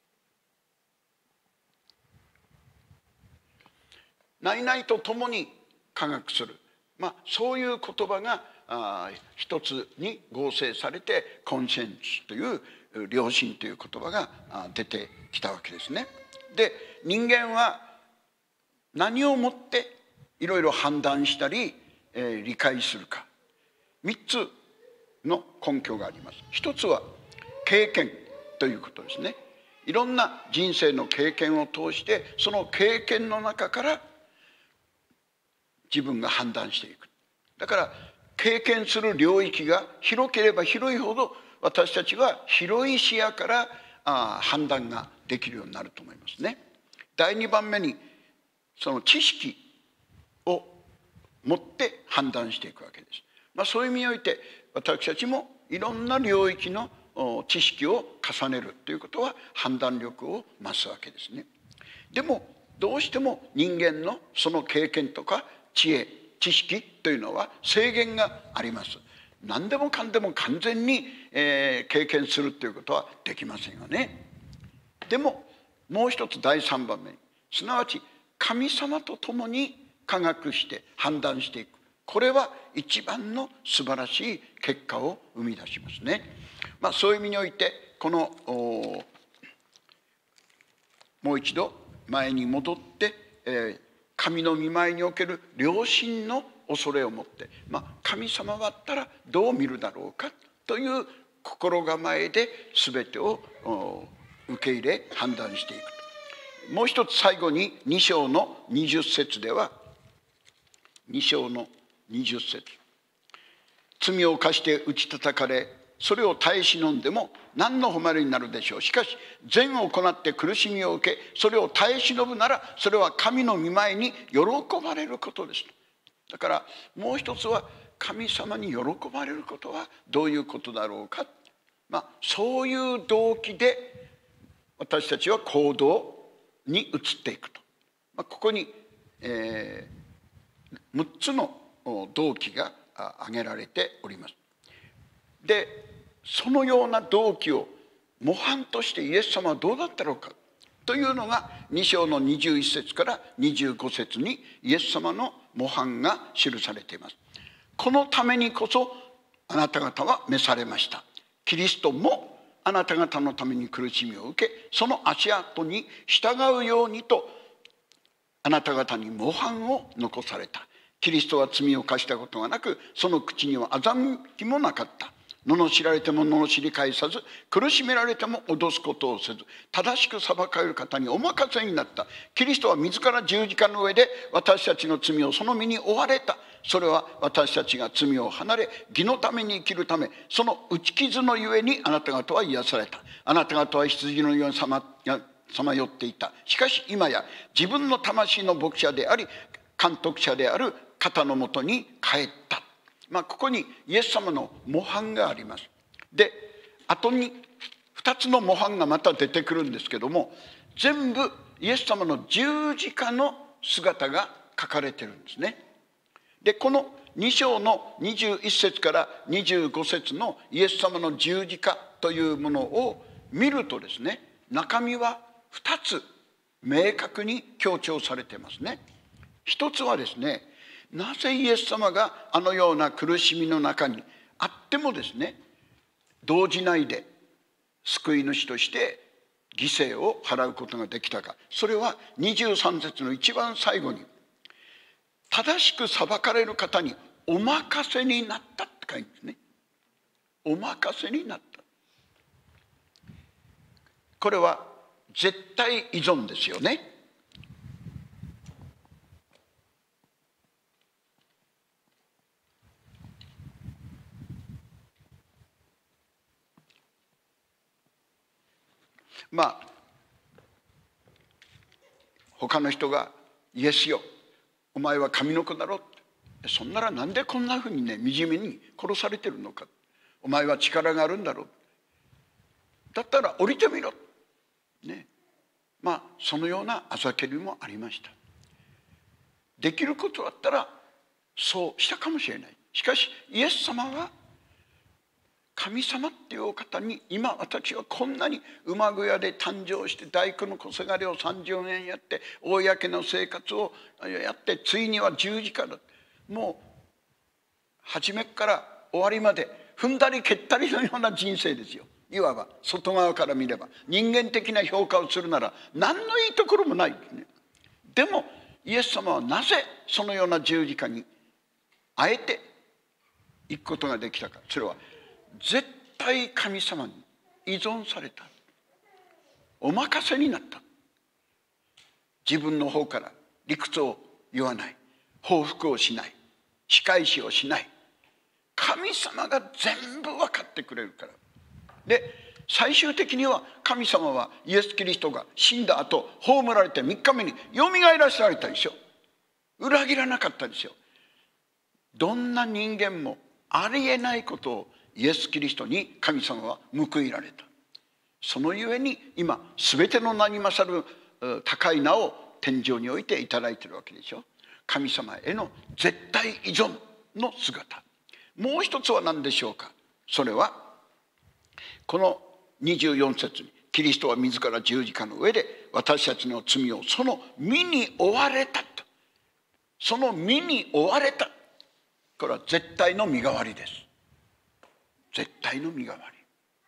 何々と共に科学する、まあ、そういう言葉があ一つに合成されてコンセンスという良心という言葉が出てきたわけですね。で人間は何をもっていろいろ判断したり、えー、理解するか、みっつの根拠があります。一つは経験ということですね。いろんな人生の経験を通してその経験の中から自分が判断していく。だから経験する領域が広ければ広いほど私たちは広い視野からあ判断ができるようになると思いますね。だいにばんめにその知識を持って判断していくわけです。まあ、そういう意味において私たちもいろんな領域の知識を重ねるということは判断力を増すわけですね。でもどうしても人間のその経験とか知恵知識というのは制限があります。何でもかんでも完全に、えー、経験するということはできませんよね。でももう一つだいさんばんめに、すなわち神様と共に科学して判断していく、これは一番の素晴らしい結果を生み出しますね。まあ、そういう意味においてこのもう一度前に戻って、えー、神の御前における良心の恐れを持って、まあ、神様だったらどう見るだろうかという心構えで全てを受け入れ判断していく。もう一つ最後にに章のにじゅっ節では、に章のにじゅっ節、罪を犯して打ち叩かれそれを耐え忍んでも何の誉れになるでしょう。しかし善を行って苦しみを受けそれを耐え忍ぶならそれは神の御前に喜ばれることです。だからもう一つは神様に喜ばれることはどういうことだろうか、まあ、そういう動機で私たちは行動に移っていくと、まあ、ここに、えー、むっつの動機が挙げられております。でそのような動機を模範としてイエス様はどうだったろうかというのがに章のにじゅういち節からにじゅうご節にイエス様の模範が記されています。このためにこそあなた方は召されました。キリストもあなた方のために苦しみを受けその足跡に従うようにとあなた方に模範を残された。キリストは罪を犯したことがなくその口には欺きもなかった。罵られても罵り返さず苦しめられても脅すことをせず正しく裁かれる方にお任せになった。キリストは自ら十字架の上で私たちの罪をその身に負われた。それは私たちが罪を離れ義のために生きるため、その打ち傷のゆえにあなた方は癒された。あなた方は羊のようにさまさまよっていた。しかし今や自分の魂の牧者であり監督者である方のもとに帰った。まあ、ここにイエス様の模範があります。で後にふたつの模範がまた出てくるんですけども、全部イエス様の十字架の姿が書かれてるんですね。でこのに章のにじゅういち節からにじゅうご節のイエス様の十字架というものを見るとですね、中身はふたつ明確に強調されてますね。一つはですね、なぜイエス様があのような苦しみの中にあってもですね、動じないで救い主として犠牲を払うことができたか。それはにじゅうさん節の一番最後に、正しく裁かれる方にお任せになったって書いてますね。お任せになった。これは絶対依存ですよね。まあ他の人がイエスよお前は神の子だろ、そんならなんでこんなふうにね惨めに殺されてるのか。 お前は力があるんだろう。だったら降りてみろ。ね。まあそのようなあざけりもありました。できることだったらそうしたかもしれない。しかしイエス様は神様っていうお方に、今私はこんなに馬小屋で誕生して大工の小せがれをさんじゅうねんやって公の生活をやって、ついには十字架だ。もう初めから終わりまで踏んだり蹴ったりのような人生ですよ。いわば外側から見れば人間的な評価をするなら何のいいところもない、ね、でもイエス様はなぜそのような十字架にあえて行くことができたか。それは絶対神様に依存された、お任せになった。自分の方から理屈を言わない、報復をしない、仕返しをしない。神様が全部分かってくれるから。で最終的には神様はイエス・キリストが死んだ後葬られてみっかめによみがえらせられたでしょ。裏切らなかったですよ。どんな人間もありえないことをイエス・キリストに神様は報いられた。そのゆえに今全ての名に勝る高い名を天上においていただいているわけでしょ。神様への絶対依存の姿。もう一つは何でしょうか。それはこのにじゅうよん節に、キリストは自ら十字架の上で私たちの罪をその身に負われたと。その身に負われた。これは絶対の身代わりです。絶対の身代わり。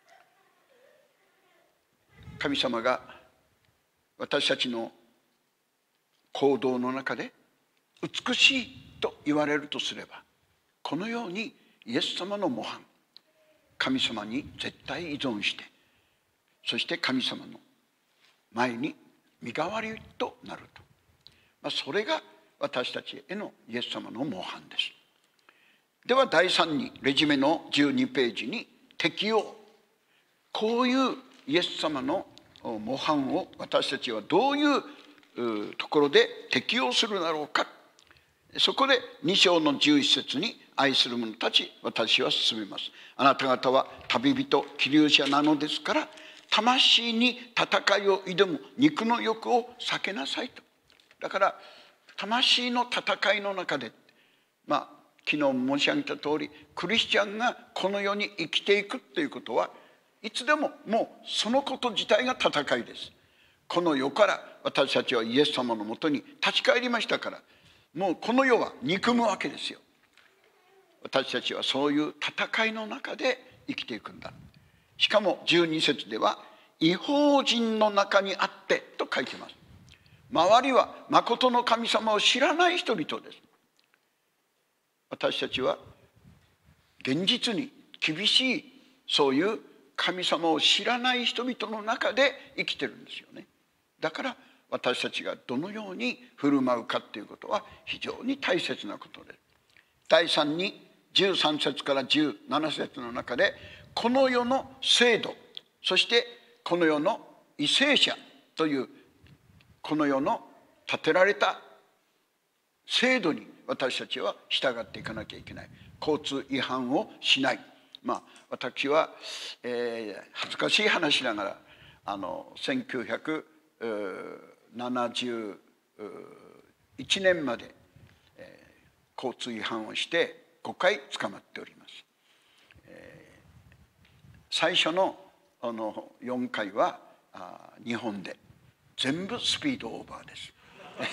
神様が私たちの行動の中で美しいと言われるとすれば、このようにイエス様の模範、神様に絶対依存して、そして神様の前に身代わりとなると、まあ、それが私たちへのイエス様の模範です。ではだいさんにレジュメのじゅうにページに適用、こういうイエス様の模範を私たちはどういうところで適用するだろうか。そこでに章のじゅういち節に、愛する者たち私は進めます。あなた方は旅人寄留者なのですから、魂に戦いを挑む肉の欲を避けなさいと。だから魂の戦いの中で、まあ昨日申し上げた通り、クリスチャンがこの世に生きていくということはいつでももうそのこと自体が戦いです。この世から私たちはイエス様のもとに立ち返りましたから、もうこの世は憎むわけですよ。私たちはそういう戦いの中で生きていくんだ。しかもじゅうに節では異邦人の中にあってと書いてます。周りは誠の神様を知らない人々です。私たちは現実に厳しいそういう神様を知らない人々の中で生きてるんですよね。だから私たちがどのように振る舞うかということは非常に大切なことです。だいさんにじゅうさん節からじゅうなな節の中で、この世の制度、そしてこの世の為政者というこの世の立てられた制度に私たちは従っていかなきゃいけない。交通違反をしない。まあ私は、えー、恥ずかしい話ながらあのせんきゅうひゃくななじゅういちねんまで、えー、交通違反をしてごかい捕まっております。えー、最初のあのよんかいはあ日本で全部スピードオーバーです。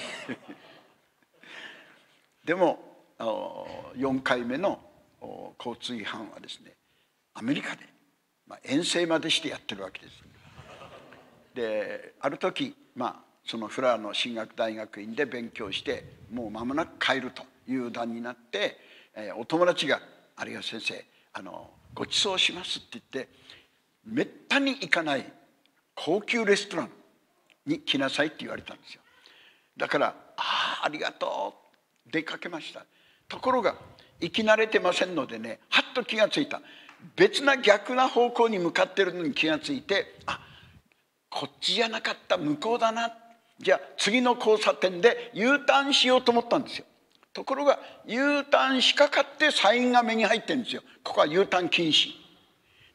でもよんかいめの交通違反はですね、アメリカで、まあ、遠征までしてやってるわけです。である時、まあ、そのフラーの進学大学院で勉強してもう間もなく帰るという段になって、えー、お友達が「有賀先生あのご馳走します」って言って、めったに行かない高級レストランに来なさいって言われたんですよ。だから「ああありがとう」出かけました。ところが行き慣れてませんのでね、はっと気がついた。別な逆な方向に向かってるのに気がついて、あ、こっちじゃなかった、向こうだな、じゃあ次の交差点で U ターンしようと思ったんですよ。ところが U ターンしかかってサインが目に入ってるんですよ。ここは U ターン禁止。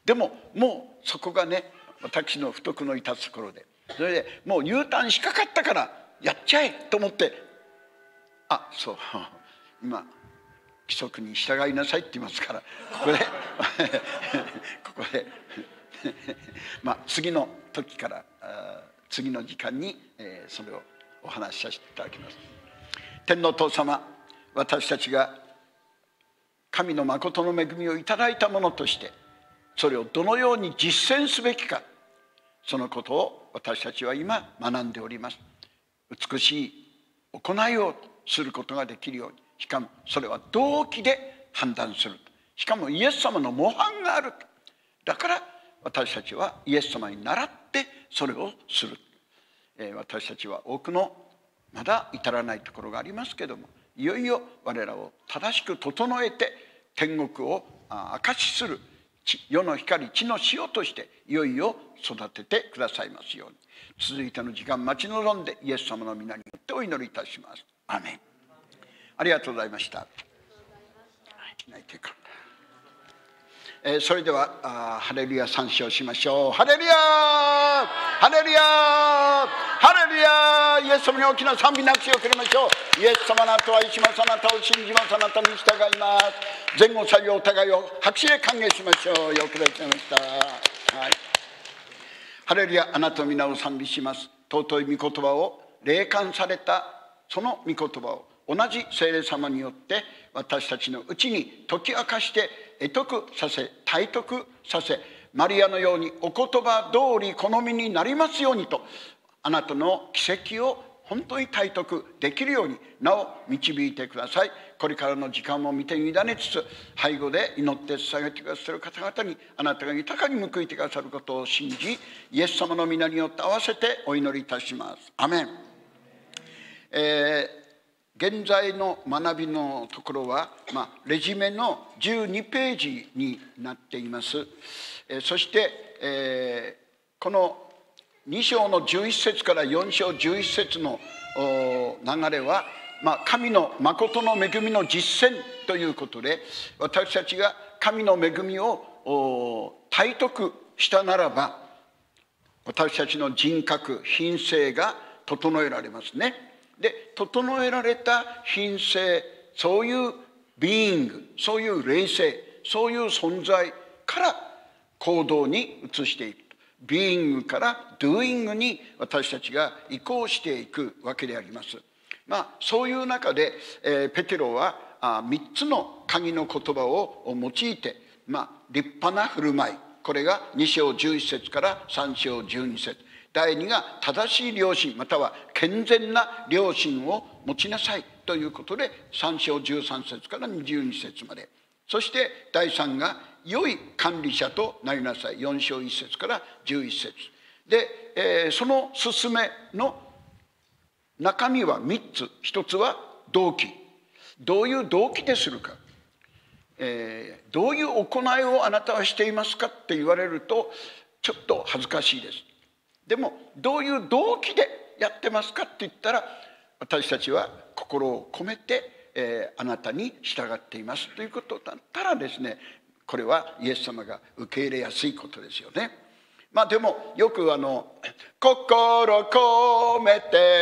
でももうそこがね、私の不徳の致すところで、それでもう U ターンしかかったからやっちゃえと思って、あ、そう今規則に従いなさいって言いますから、ここでここでまあ次の時から次の時間に、えー、それをお話しさせていただきます。天のお父様、私たちが神の誠の恵みをいただいたものとして、それをどのように実践すべきか、そのことを私たちは今学んでおります。美しい行いをすることができるように、しかもそれは動機で判断する、しかもイエス様の模範がある。だから私たちはイエス様に倣ってそれをする。えー、私たちは多くのまだ至らないところがありますけども、いよいよ我らを正しく整えて天国を証しする世の光、地の塩としていよいよ育ててくださいますように。続いての時間待ち望んでイエス様の皆によってお祈りいたします。アーメン。ありがとうございました。泣いていく。えー、それではあハレルヤ賛唱しましょう。ハレルヤハレルヤハレルヤ。イエス様に大きな賛美の拍手をくれましょう。イエス様の後は愛します。あなたを信じます。あなたに従います。前後左右お互いを拍手で歓迎しましょう。よくできました。はい、ハレルヤ。あなたの皆を賛美します。尊い御言葉を霊感されたその御言葉を同じ聖霊様によって私たちのうちに解き明かして得得させ体得させ、マリアのようにお言葉通り好みになりますようにと、あなたの奇跡を本当に体得できるようになお導いてください。これからの時間も見て委ねつつ、背後で祈って捧げてくださる方々にあなたが豊かに報いてくださることを信じ、イエス様の皆によって合わせてお祈りいたします。アメン。えー現在の学びのところは、まあ、レジュメのじゅうにページになっています。えー、そして、えー、このに章のじゅういち節からよん章じゅういち節の流れは、まあ、神の誠の恵みの実践ということで、私たちが神の恵みを体得したならば、私たちの人格品性が整えられますね。で、整えられた品性、そういうビーイング、そういう霊性、そういう存在から行動に移していく。ビーイングからドゥーイングに私たちが移行していくわけであります。まあ、そういう中で、えー、ペテロはあみっつの鍵の言葉を用いて、まあ、立派な振る舞い、これがに章じゅういち節からさん章じゅうに節。第二が正しい良心または健全な良心を持ちなさいということでさん章じゅうさん節からにじゅうに節まで。そして第三が良い管理者となりなさい、よん章いち節からじゅういち節で、えー、その勧めの中身はみっつ。一つは動機、どういう動機でするか、えー、どういう行いをあなたはしていますかって言われるとちょっと恥ずかしいです。でもどういう動機でやってますかって言ったら、私たちは心を込めて、えー、あなたに従っていますということだったらですね、これはイエス様が受け入れやすいことですよね。まあでもよくあの心込め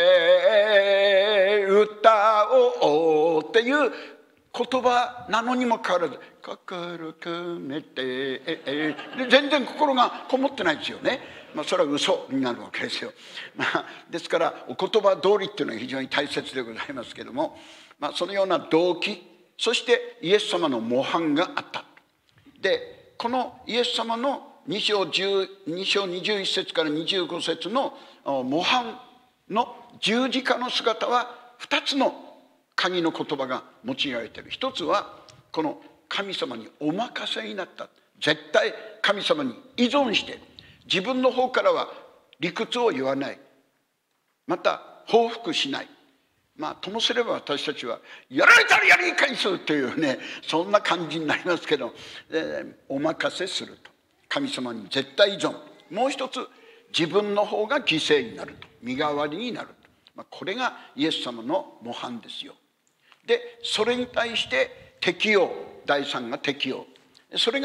て歌おうっていう言葉なのにもかかわらず心込めてええ全然心がこもってないですよね。まあ、それは嘘になるわけですよ。まあ、ですからお言葉通りっていうのは非常に大切でございますけども、まあ、そのような動機、そしてイエス様の模範があった。でこのイエス様のに章にじゅういち節からにじゅうご節の模範の十字架の姿はふたつの鍵の言葉が用いられている。一つはこの神様にお任せになった。絶対神様に依存して自分の方からは理屈を言わない、また報復しない。まあともすれば私たちはやられたらやり返すというね、そんな感じになりますけど、えー、お任せすると、神様に絶対依存。もう一つ、自分の方が犠牲になると、身代わりになると、まあ、これがイエス様の模範ですよ。でそれに対して適応、第三が適応。それが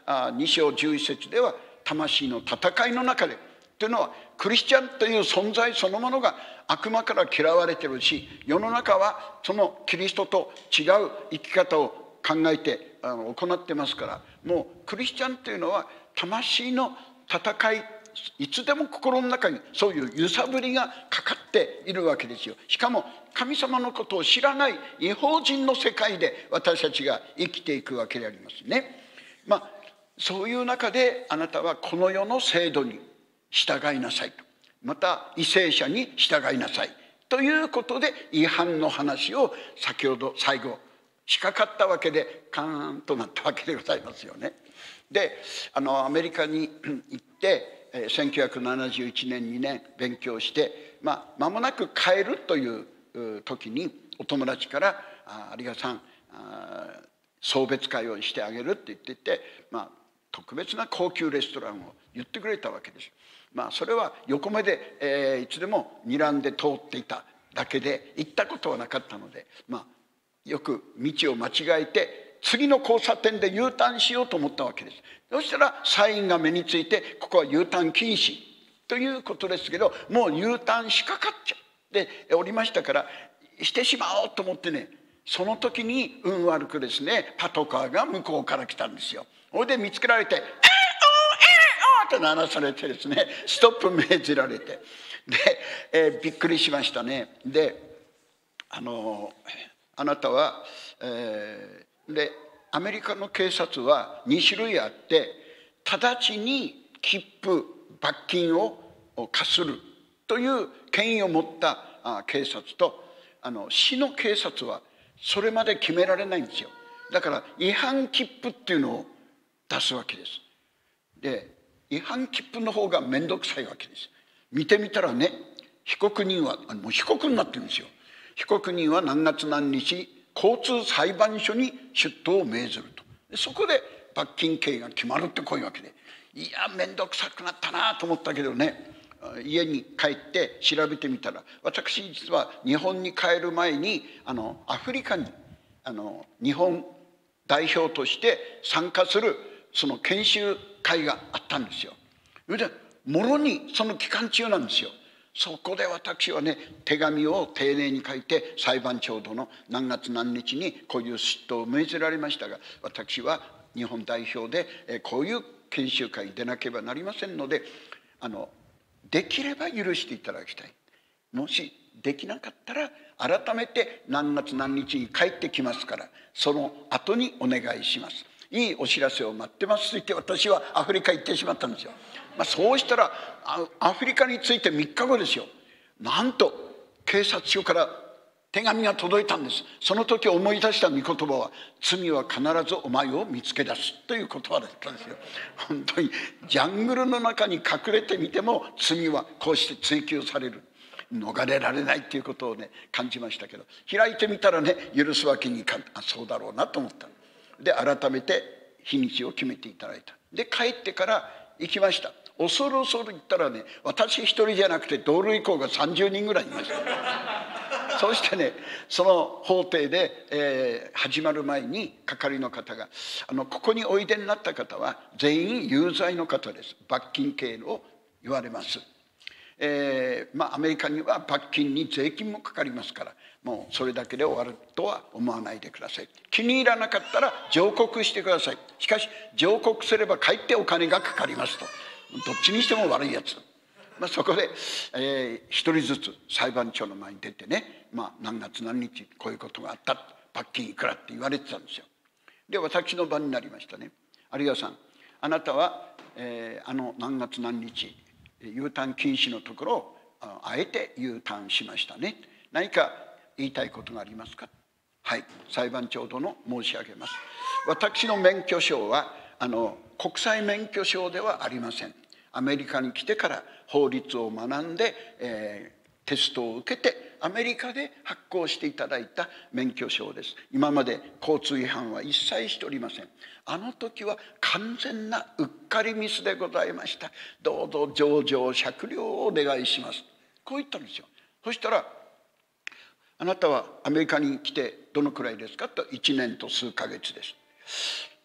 に章じゅういち節では魂の戦いの中でというのは、クリスチャンという存在そのものが悪魔から嫌われてるし、世の中はそのキリストと違う生き方を考えてあの行ってますから、もうクリスチャンというのは魂の戦い、いつでも心の中にそういう揺さぶりがかかっているわけですよ。しかも神様のことを知らない異邦人の世界で私たちが生きていくわけでありますね。まあそういう中であなたはこの世の制度に従いなさいと、また為政者に従いなさいということで、違反の話を先ほど最後仕掛かったわけで、カーンとなったわけでございますよね。で、あのアメリカに行ってせんきゅうひゃくななじゅういちねんにねん勉強して、まあ間もなく帰るという時にお友達から「あ有賀さん、送別会をしてあげる」って言っていて、まあ特別な高級レストランを言ってくれたわけです。まあそれは横目で、えー、いつでも睨んで通っていただけで、行ったことはなかったので、まあよく道を間違えて次の交差点で U ターンしようと思ったわけです。そしたらサインが目について、ここは U ターン禁止ということですけど、もう U ターンしかかっちゃっておりましたから、してしまおうと思ってね、その時に運悪くですね、パトカーが向こうから来たんですよ。それで見つけられて「えーおーえーおー」って鳴らされてですね、ストップ命じられて、で、えー、びっくりしましたね。で、あのあなたは、えー、でアメリカの警察はに種類あって、直ちに切符罰金を課するという権威を持った警察と、あの市の警察はそれまで決められないんですよ。だから違反切符っていうのを出すわけです。で、違反切符の方が面倒くさいわけです。見てみたらね、被告人はもう被告になってるんですよ。被告人は何月何日交通裁判所に出頭を命ずると。でそこで罰金刑が決まるってこういうわけで、いや面倒くさくなったなと思ったけどね、家に帰って調べてみたら、私実は日本に帰る前にあのアフリカにあの日本代表として参加するその研修会があったんですよ。それでもろにその期間中なんですよ。そこで私はね、手紙を丁寧に書いて、裁判長殿何月何日にこういう出頭を命じられましたが、私は日本代表でこういう研修会に出なければなりませんので、あのできれば許していただきたい。もしできなかったら改めて何月何日に帰ってきますから、その後にお願いします。いいお知らせを待ってますと言って、私はアフリカ行ってしまったんですよ。まあ、そうしたらアフリカに着いてみっかごですよ。なんと警察署から手紙が届いたんです。その時思い出した御言葉は、罪は必ずお前を見つけ出すという言葉だったんですよ。本当にジャングルの中に隠れてみても罪はこうして追及される、逃れられないということをね感じましたけど、開いてみたらね、許すわけにいかん、あそうだろうなと思った。で改めて日にちを決めていただいた。で帰ってから行きました。恐る恐る行ったらね、私一人じゃなくて同類校がさんじゅうにんぐらいいました。そしてね、その法廷で、えー、始まる前に係の方があのここにおいでになった方は全員有罪の方です。罰金刑を言われます。えー、まあアメリカには罰金に税金もかかりますから、もうそれだけで終わるとは思わないでください。気に入らなかったら上告してください。しかし上告すればかえってお金がかかりますと。どっちにしても悪いやつ。まあ、そこで、えー、一人ずつ裁判長の前に出てね、まあ、何月何日こういうことがあった、罰金いくらって言われてたんですよ。で私の番になりましたね。有賀さん、あなたは、えー、あの何月何日 U ターン禁止のところをあえて U ターンしましたね。何か言いたいことがありますか。はい、裁判長殿申し上げます。私の免許証はあの国際免許証ではありません。アメリカに来てから法律を学んで、えー、テストを受けてアメリカで発行していただいた免許証です。今まで交通違反は一切しておりません。あの時は完全なうっかりミスでございました。どうぞ情状酌量をお願いします。こう言ったんですよ。そしたらあなたはアメリカに来てどのくらいですかと、いちねんと数ヶ月です。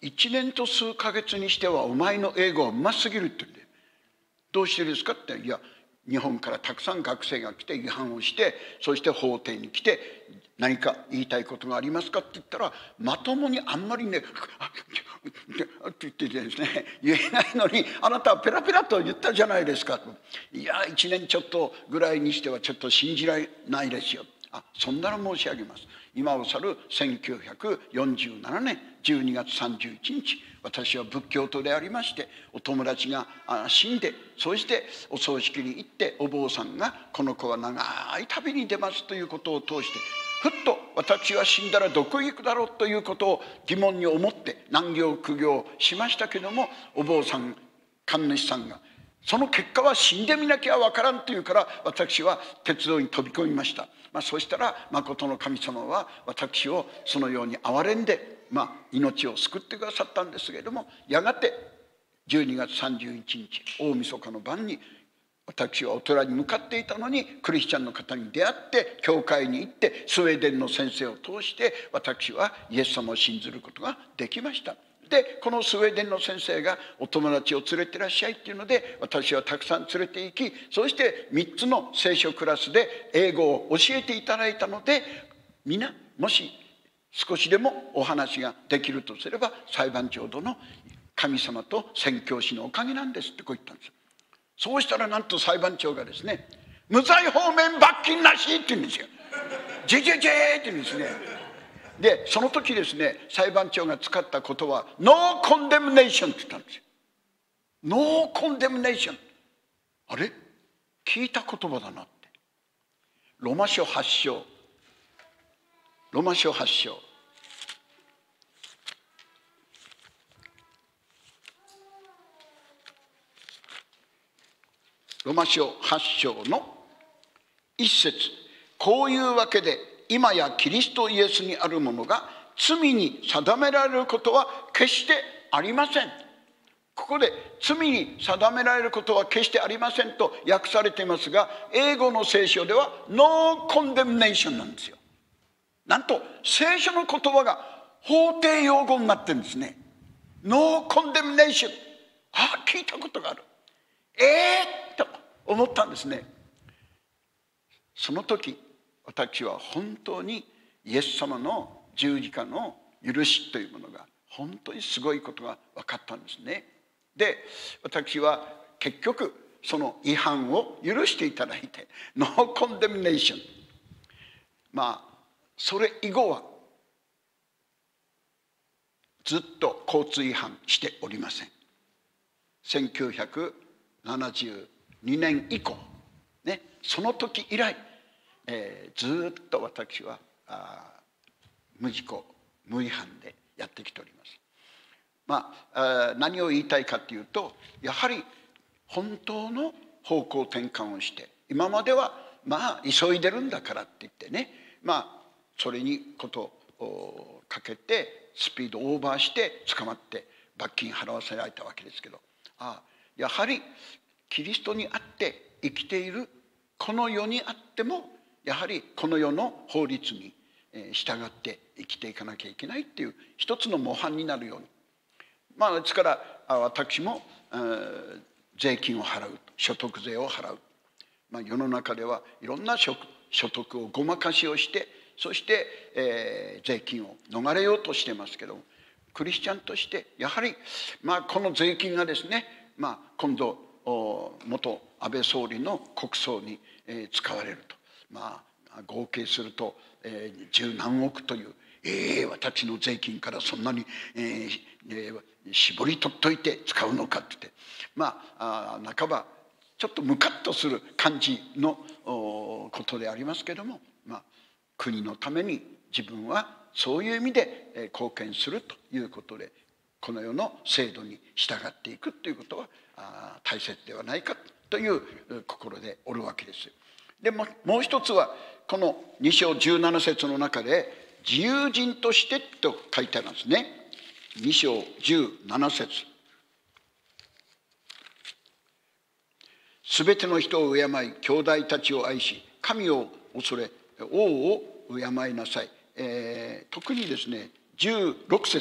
いちねんと数ヶ月にしてはお前の英語はうますぎるって言うんで、どうしてですかって、いや日本からたくさん学生が来て違反をして、そして法廷に来て何か言いたいことがありますかって言ったら、まともにあんまりねって言ってですね、言えないのに、あなたはペラペラと言ったじゃないですかと。いやいちねんちょっとぐらいにしてはちょっと信じられないですよ。あ、そんなら申し上げます。今を去るせんきゅうひゃくよんじゅうななねんじゅうにがつさんじゅういちにち、私は仏教徒でありまして、お友達が死んで、そしてお葬式に行って、お坊さんがこの子は長い旅に出ますということを通して、ふっと私は死んだらどこへ行くだろうということを疑問に思って難行苦行しましたけども、お坊さん、神主さんがその結果は死んでみなきゃわからんというから、私は鉄道に飛び込みました。まあ、そしたら誠の神様は私をそのように憐れんで、まあ、命を救ってくださったんですけれども、やがてじゅうにがつさんじゅういちにち大晦日の晩に、私はお寺に向かっていたのにクリスチャンの方に出会って、教会に行ってスウェーデンの先生を通して私はイエス様を信ずることができました。でこのスウェーデンの先生がお友達を連れてらっしゃいっていうので、私はたくさん連れて行き、そしてみっつの聖書クラスで英語を教えていただいたので、皆もし少しでもお話ができるとすれば、裁判長殿、神様と宣教師のおかげなんですってこう言ったんです。そうしたらなんと裁判長がですね、無罪放免罰金なしって言うんですよ。ジェジェジェーって言うんですね。でその時ですね、裁判長が使った言葉はノーコンデムネーションって言ったんですよ。ノーコンデムネーション、あれ聞いた言葉だなって。ロマ書はち章、ロマ書はち章、ロマ書はち章の一節、こういうわけで今やキリストイエスにあるものが罪に定められることは決してありません。ここで罪に定められることは決してありませんと訳されていますが、英語の聖書ではノーコンデムネーションなんですよ。なんと聖書の言葉が法廷用語になってるんですね。ノーコンデムネーション、ああ聞いたことがある、ええー、と思ったんですね。その時私は本当にイエス様の十字架の許しというものが本当にすごいことが分かったんですね。で私は結局その違反を許していただいて、ノーコンデムネーション、まあそれ以後はずっと交通違反しておりません。せんきゅうひゃくななじゅうにねん以降ね、その時以来、えー、ずっと私はあ無事故無違反でやってきております。まあ、あ何を言いたいかというと、やはり本当の方向転換をして、今まではまあ急いでるんだからって言ってね、まあそれにことをかけてスピードオーバーして捕まって罰金払わせられたわけですけど、あやはりキリストにあって生きているこの世にあっても、やはりこの世の法律に従って生きていかなきゃいけないっていう一つの模範になるように、まあですから私も税金を払う、所得税を払う、まあ、世の中ではいろんな所得をごまかしをして、そして、えー、税金を逃れようとしてますけども、クリスチャンとしてやはり、まあ、この税金がですね、まあ、今度元安倍総理の国葬に、えー、使われると、まあ、合計すると、えー、十何億という、えー、私の税金からそんなに、えーえー、絞り取っといて使うのかって言って、まあ、あ半ばちょっとムカッとする感じのことでありますけども、まあ、国のために自分はそういう意味で貢献するということで、この世の制度に従っていくということは大切ではないかという心でおるわけです。でももう一つはこのに章じゅうなな節の中で自由人としてと書いてありますね。に章じゅうなな節、すべての人を敬い、兄弟たちを愛し、神を恐れ、王を敬いなさい。えー、特にですねじゅうろく節、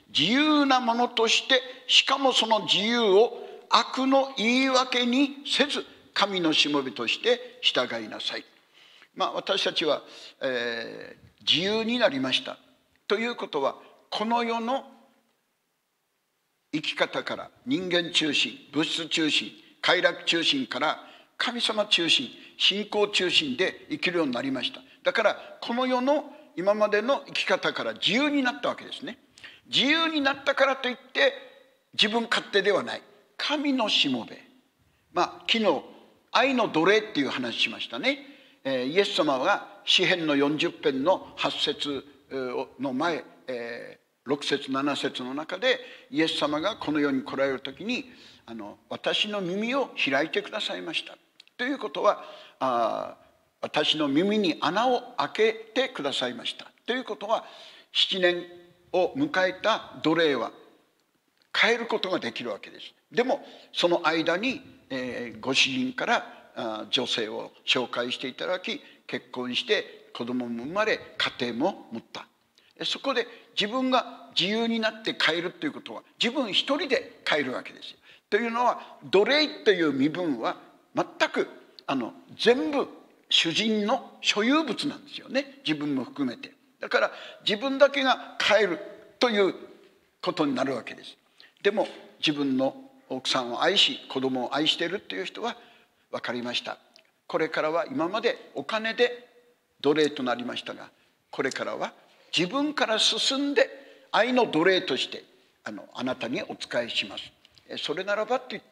自由なものとして、しかもその自由を悪の言い訳にせず、神のしもべとして従いなさい。まあ、私たちは、えー、自由になりましたということは、この世の生き方から、人間中心、物質中心、快楽中心から神様中心、信仰中心で生きるようになりました。だからこの世の今までの生き方から自由になったわけですね。自由になったからといって自分勝手ではない、神のしもべ。まあ昨日愛の奴隷っていう話しましたね。えー、イエス様は詩編のよんじゅっぺんのはち節の前、えー、ろく節なな節の中で、イエス様がこの世に来られる時に、あの私の耳を開いてくださいましたということは、あ私の耳に穴を開けてくださいましたということは、ななねんを迎えた奴隷は変えることができるわけです。でもその間に、えー、ご主人からあ女性を紹介していただき、結婚して子供も生まれ、家庭も持った。そこで自分が自由になって変えるということは、自分一人で変えるわけですよ。というのは、奴隷という身分は全くあの全部主人の所有物なんですよね、自分も含めて。だから自分だけが変えるということになるわけです。でも自分の奥さんを愛し、子供を愛しているという人は、分かりました、これからは今までお金で奴隷となりましたが、これからは自分から進んで愛の奴隷としてあのあなたにお仕えします。それならばと言って、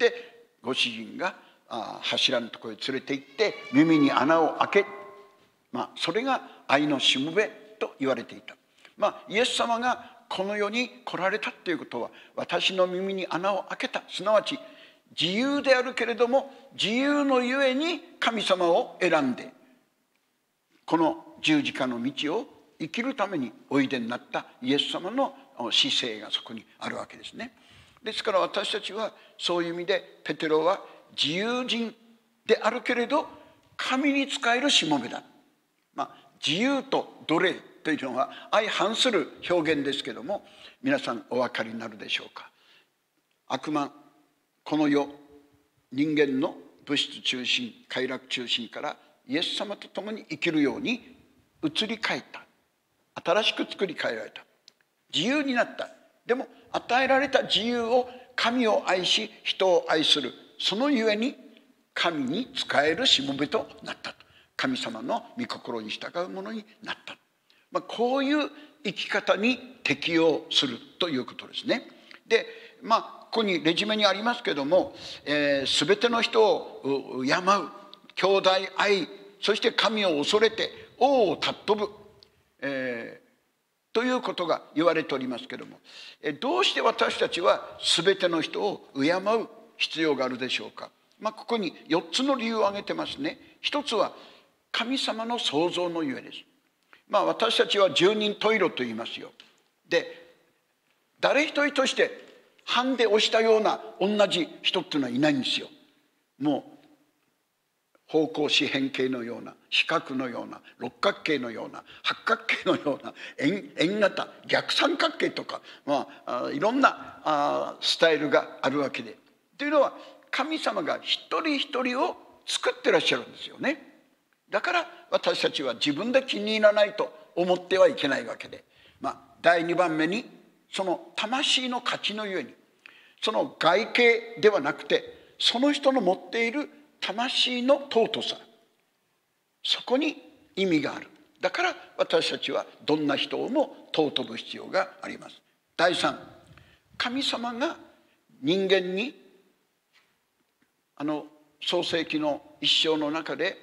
ご主人があ柱のところへ連れて行って耳に穴を開け、まあ、それが愛のしもべと言われていた。まあ、イエス様がこの世に来られたということは、私の耳に穴を開けた、すなわち自由であるけれども、自由のゆえに神様を選んで、この十字架の道を生きるためにおいでになったイエス様の姿勢がそこにあるわけですね。ですから私たちはそういう意味で、ペテロは自由人であるけれど神に仕えるしもべだ。まあ、自由と奴隷というのは相反する表現ですけども、皆さんお分かりになるでしょうか。悪魔、この世、人間の物質中心、快楽中心からイエス様と共に生きるように移り変えた。新しく作り変えられた。自由になった。でも与えられた自由を神を愛し人を愛する、そのゆえに神に仕えるしもべとなったと。神様の御心に従うものになった。まあ、こういう生き方に適応するということですね。で、まあここにレジュメにありますけども、えー、全ての人を敬う、兄弟愛、そして神を恐れて王を尊ぶ、えー、ということが言われておりますけども、どうして私たちは全ての人を敬う必要があるでしょうか。まあ、ここによっつの理由を挙げてますね。一つは神様の創造のゆえです。まあ、私たちは十人十色と言いますよ。で、誰一人としてハンデをしたような同じ人っていうのはいないんですよ。もう方向四辺形のような、四角のような、六角形のような、八角形のような、円、円形、逆三角形とか、まあ、あいろんなあスタイルがあるわけで。というのは神様が一人一人を作ってらっしゃるんですよね。だから私たちは自分で気に入らないと思ってはいけないわけで、まあ、だいにばんめにその魂の価値のゆえに、その外形ではなくてその人の持っている魂の尊さ、そこに意味がある。だから私たちはどんな人をも尊ぶ必要があります。だいさん、神様が人間にあの創世記の一章の中で、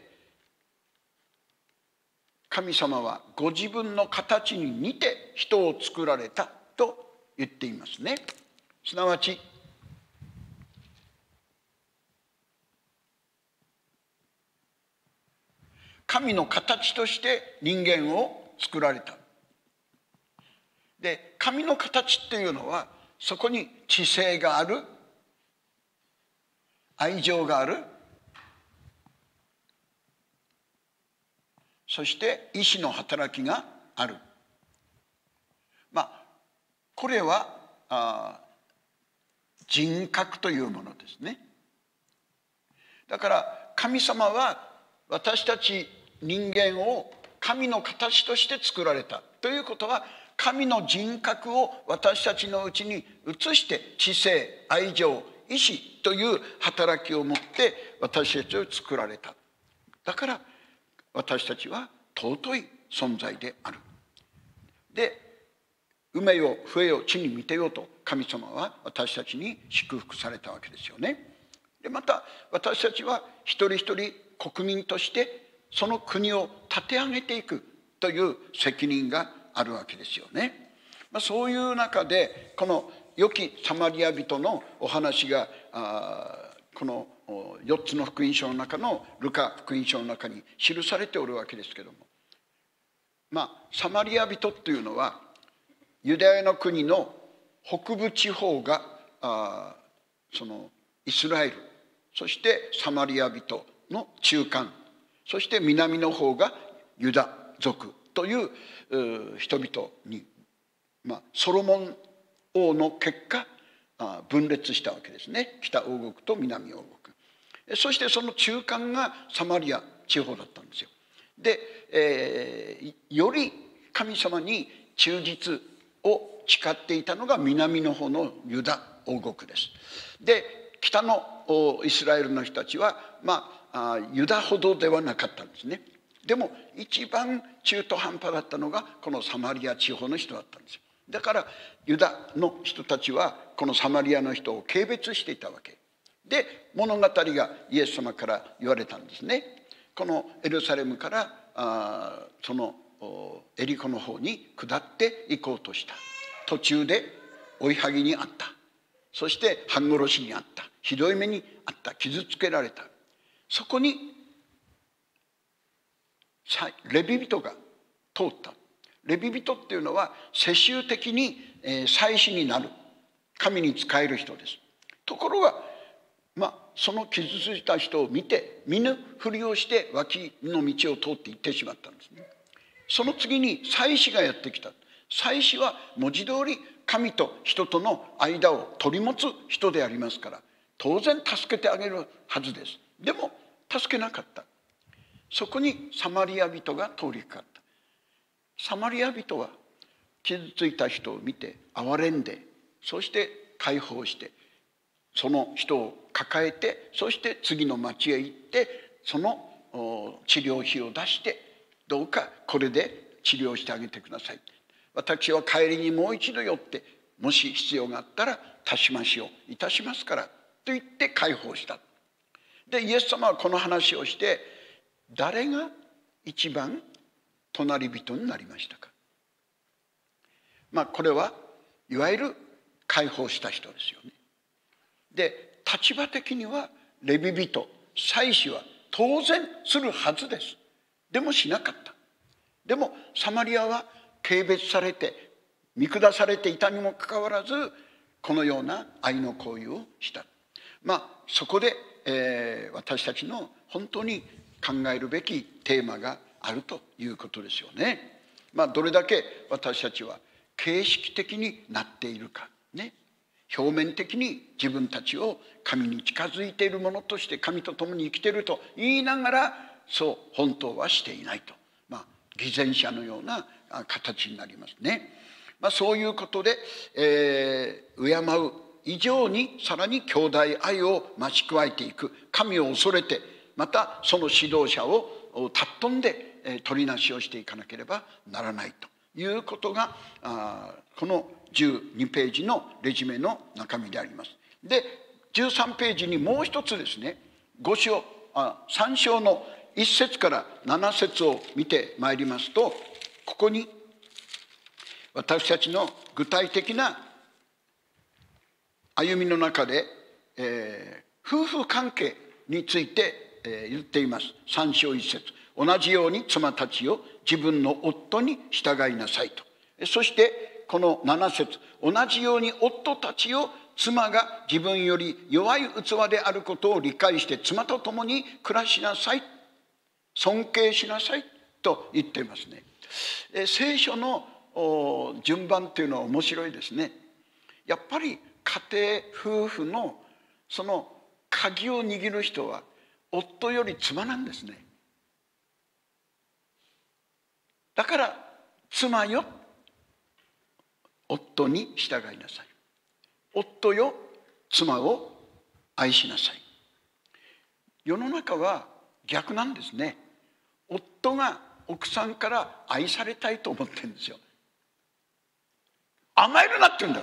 神様はご自分の形に似て人を作られたと言っていますね。すなわち神の形として人間を作られた。で、神の形っていうのはそこに知性がある、愛情がある、そして意志の働きがある。まあこれはあ人格というものですね。だから神様は私たち人間を神の形として作られたということは、神の人格を私たちのうちに移して知性、愛情、意志という働きを持って私たちを作られた。だから私たちは尊い存在である。で、埋めよ増えよ地に満てよと神様は私たちに祝福されたわけですよね。でまた私たちは一人一人国民としてその国を立て上げていくという責任があるわけですよね。まあ、そういう中でこの良きサマリア人のお話があこのよっつの福音書の中のルカ福音書の中に記されておるわけですけども、まあサマリア人というのはユダヤの国の北部地方があそのイスラエル、そしてサマリア人の中間、そして南の方がユダ族という人々に、まあ、ソロモン王の結果分裂したわけですね。北王国と南王国、そしてその中間がサマリア地方だったんですよ。で、えー、より神様に忠実を誓っていたのが南の方のユダ王国です。で北のイスラエルの人たちはまあユダほどではなかったんですね。でも一番中途半端だったのがこのサマリア地方の人だったんですよ。だからユダの人たちはこのサマリアの人を軽蔑していたわけで、物語がイエス様から言われたんですね。このエルサレムからあそのエリコの方に下って行こうとした。途中で追いはぎにあった。そして半殺しにあった。ひどい目にあった。傷つけられた。そこにレビ人が通った。レビ人っていうのは世襲的に祭司になる、神に仕える人です。ところがまあその傷ついた人を見て見ぬふりをして脇の道を通って行ってしまったんですね。その次に祭司がやってきた。祭司は文字通り神と人との間を取り持つ人でありますから、当然助けてあげるはずです。でも助けなかった。そこにサマリア人が通りかかった。サマリア人は傷ついた人を見て憐れんで、そして解放してその人を抱えて、そして次の町へ行ってその治療費を出して、どうかこれで治療してあげてください。私は帰りにもう一度寄って、もし必要があったら足し増しをいたしますからと言って解放した。でイエス様はこの話をして、誰が一番隣人になりましたか。まあこれはいわゆる解放した人ですよね。で立場的にはレビ人、祭司は当然するはずです。でもしなかった。でもサマリアは軽蔑されて見下されていたにもかかわらず、このような愛の行為をした。まあそこで、えー、私たちの本当に考えるべきテーマがあるということですよね。まあどれだけ私たちは形式的になっているかね。表面的に自分たちを神に近づいているものとして神と共に生きていると言いながら、そう本当はしていないと、まあ偽善者のような形になりますね。まあ、そういうことで、えー、敬う以上にさらに兄弟愛を増し加えていく、神を恐れて、またその指導者を尊んで、えー、取りなしをしていかなければならないということが、あこのじゅうにページのレジュメの中身であります。でじゅうさんページにもう一つですね、ご章あさん章のいっ節からなな節を見てまいりますと、ここに私たちの具体的な歩みの中で、えー、夫婦関係について、えー、言っています。さん章いっ節、同じように妻たちを自分の夫に従いなさいと。そしてこのなな節、同じように夫たちを妻が自分より弱い器であることを理解して妻と共に暮らしなさい、尊敬しなさいと言っていますね。聖書の順番というのは面白いですね。 やっぱり家庭夫婦のその鍵を握る人は夫より妻なんですね。だから妻よ、夫に従いなさい。夫よ、妻を愛しなさい。世の中は逆なんですね。夫が奥さんから愛されたいと思ってるんですよ。甘えるなって言うんだ。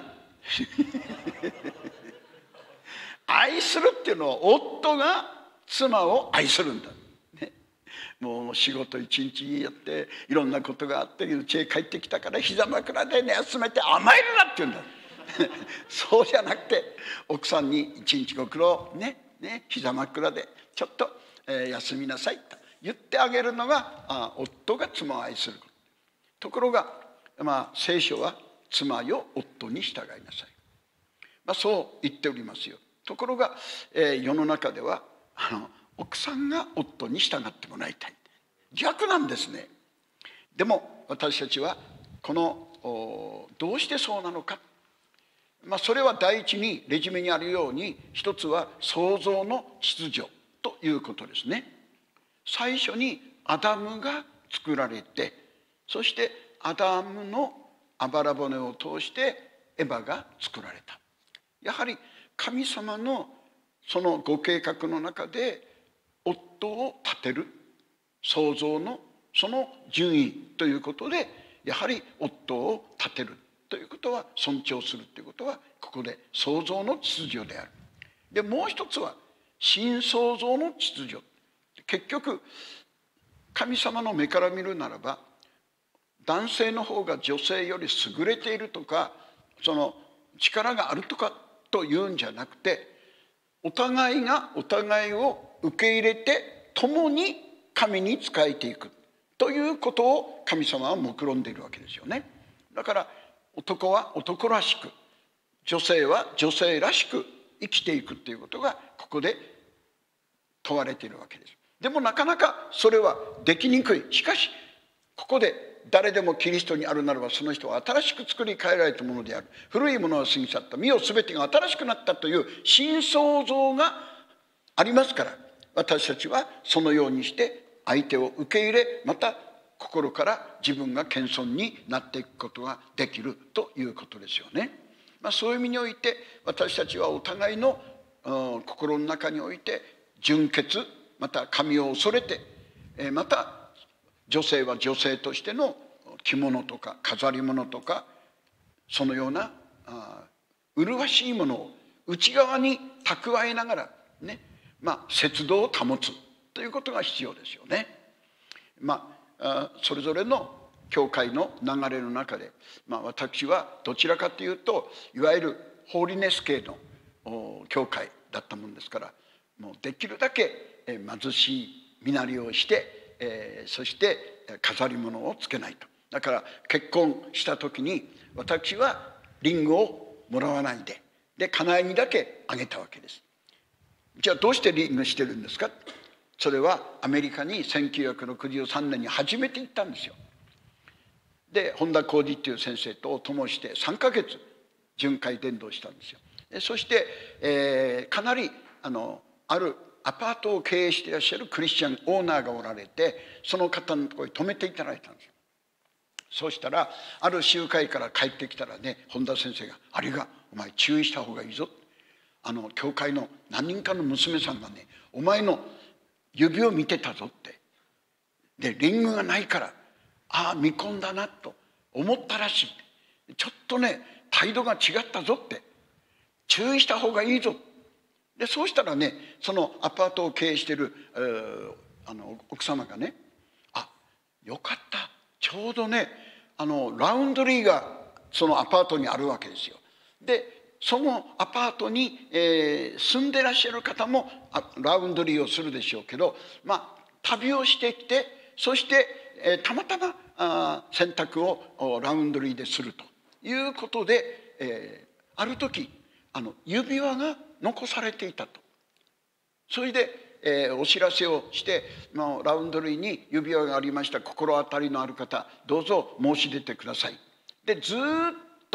愛するっていうのは夫が妻を愛するんだ、ね、もう仕事一日やっていろんなことがあって家へ帰ってきたから膝枕で寝休めて甘えるなって言うんだ。そうじゃなくて奥さんに一日ご苦労ねね膝枕でちょっと、えー、休みなさいと言ってあげるのがあ夫が妻を愛すること。ところが、まあ、聖書は妻よ夫に従いなさい、まあ、そう言っておりますよ。ところが、えー、世の中ではあの奥さんが夫に従ってもらいたい、逆なんですね。でも私たちはこのどうしてそうなのか、まあ、それは第一にレジュメにあるように一つは創造の秩序ということですね。最初にアダムが作られて、そしてアダムのあばら骨を通してエヴァが作られた。やはり神様のそのご計画の中で夫を立てる創造のその順位ということで、やはり夫を立てるということは尊重するということはここで創造の秩序である。でもう一つは新創造の秩序。結局神様の目から見るならば男性の方が女性より優れているとかその力があるとかというんじゃなくて、お互いがお互いを受け入れて共に神に仕えていくということを神様は目論んでいるわけですよね。だから男は男らしく、女性は女性らしく生きていくということがここで問われているわけです。でもなかなかそれはできにくい。しかしここで誰でもキリストにあるならばその人は新しく作り変えられたものである。古いものは過ぎ去った。見よ全てが新しくなったという新創造がありますから、私たちはそのようにして相手を受け入れ、また心から自分が謙遜になっていくことができるということですよね。まあ、そういう意味において私たちはお互いの心の中において純潔、また神を恐れて、また女性は女性としての着物とか飾り物とかそのような麗しいものを内側に蓄えながらね、まあ節度を保つということが必要ですよね。まあそれぞれの教会の流れの中で、まあ、私はどちらかというといわゆるホーリネス系の教会だったもんですから、もうできるだけ貧しい身なりをしてえー、そして飾り物をつけないと。だから結婚した時に私はリングをもらわないでで家内にだけあげたわけです。じゃあどうしてリングしてるんですか。それはアメリカにせんきゅうひゃくろくじゅうさんねんに初めて行ったんですよ。で本田浩二っていう先生と共してさんかげつ巡回伝道したんですよ。でそして、えー、かなりあのあるアパートを経営していらっしゃるクリスチャンオーナーがおられて、その方のところに泊めていただいたんですよ。そうしたらある集会から帰ってきたらね、本田先生が「あれがお前注意した方がいいぞ」、あの教会の何人かの娘さんがねお前の指を見てたぞって、でリングがないからああ見込んだなと思ったらしい。ちょっとね態度が違ったぞって、注意した方がいいぞ。でそうしたらね、そのアパートを経営している、えー、あの奥様がね「あよかった、ちょうどねあのラウンドリーがそのアパートにあるわけですよ。でそのアパートに、えー、住んでらっしゃる方もラウンドリーをするでしょうけど、まあ旅をしてきて、そして、えー、たまたまあ洗濯をラウンドリーでするということで、えー、ある時あの指輪が残されていたと。それで、えー、お知らせをして、まあ、ラウンドリーに指輪がありました、心当たりのある方どうぞ申し出てください。でずっと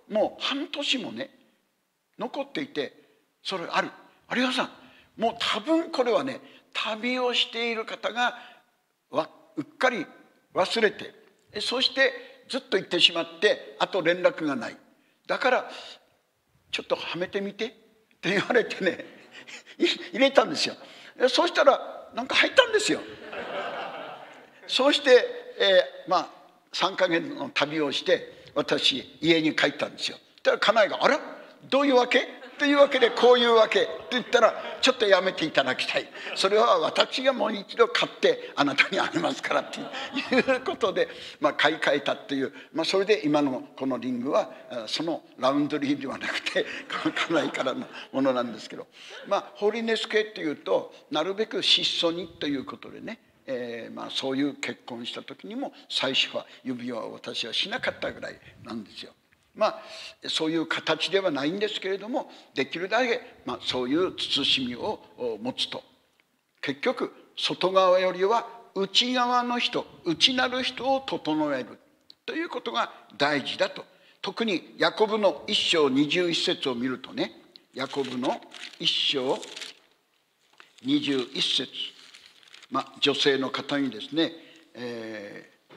もう半年もね残っていて、それある有川さん、もう多分これはね旅をしている方がわうっかり忘れて、そしてずっと行ってしまって、あと連絡がない、だからちょっとはめてみてって言われてね入れたんですよ。そうしたらなんか入ったんですよ。そうして、えー、まあさんかげつの旅をして私家に帰ったんですよ。そしたら家内が「あらどういうわけ?」というわけで「こういうわけ」って言ったら「ちょっとやめていただきたい、それは私がもう一度買ってあなたにあげますから」っていうことで、まあ、買い替えたっていう、まあ、それで今のこのリングはそのラウンドリーではなくてこの家内からのものなんですけど、まあホーリネス系っていうとなるべく質素にということでね、えー、まあそういう結婚した時にも最初は指輪を私はしなかったぐらいなんですよ。まあそういう形ではないんですけれども、できるだけ、まあ、そういう慎みを持つと、結局外側よりは内側の人、内なる人を整えるということが大事だと。特にヤコブの一章二十一節を見るとね、ヤコブの一章二十一節、まあ女性の方にですね、えー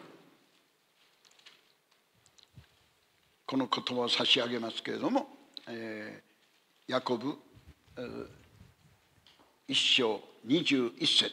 この言葉を差し上げますけれども、えー、ヤコブ一章二十一節、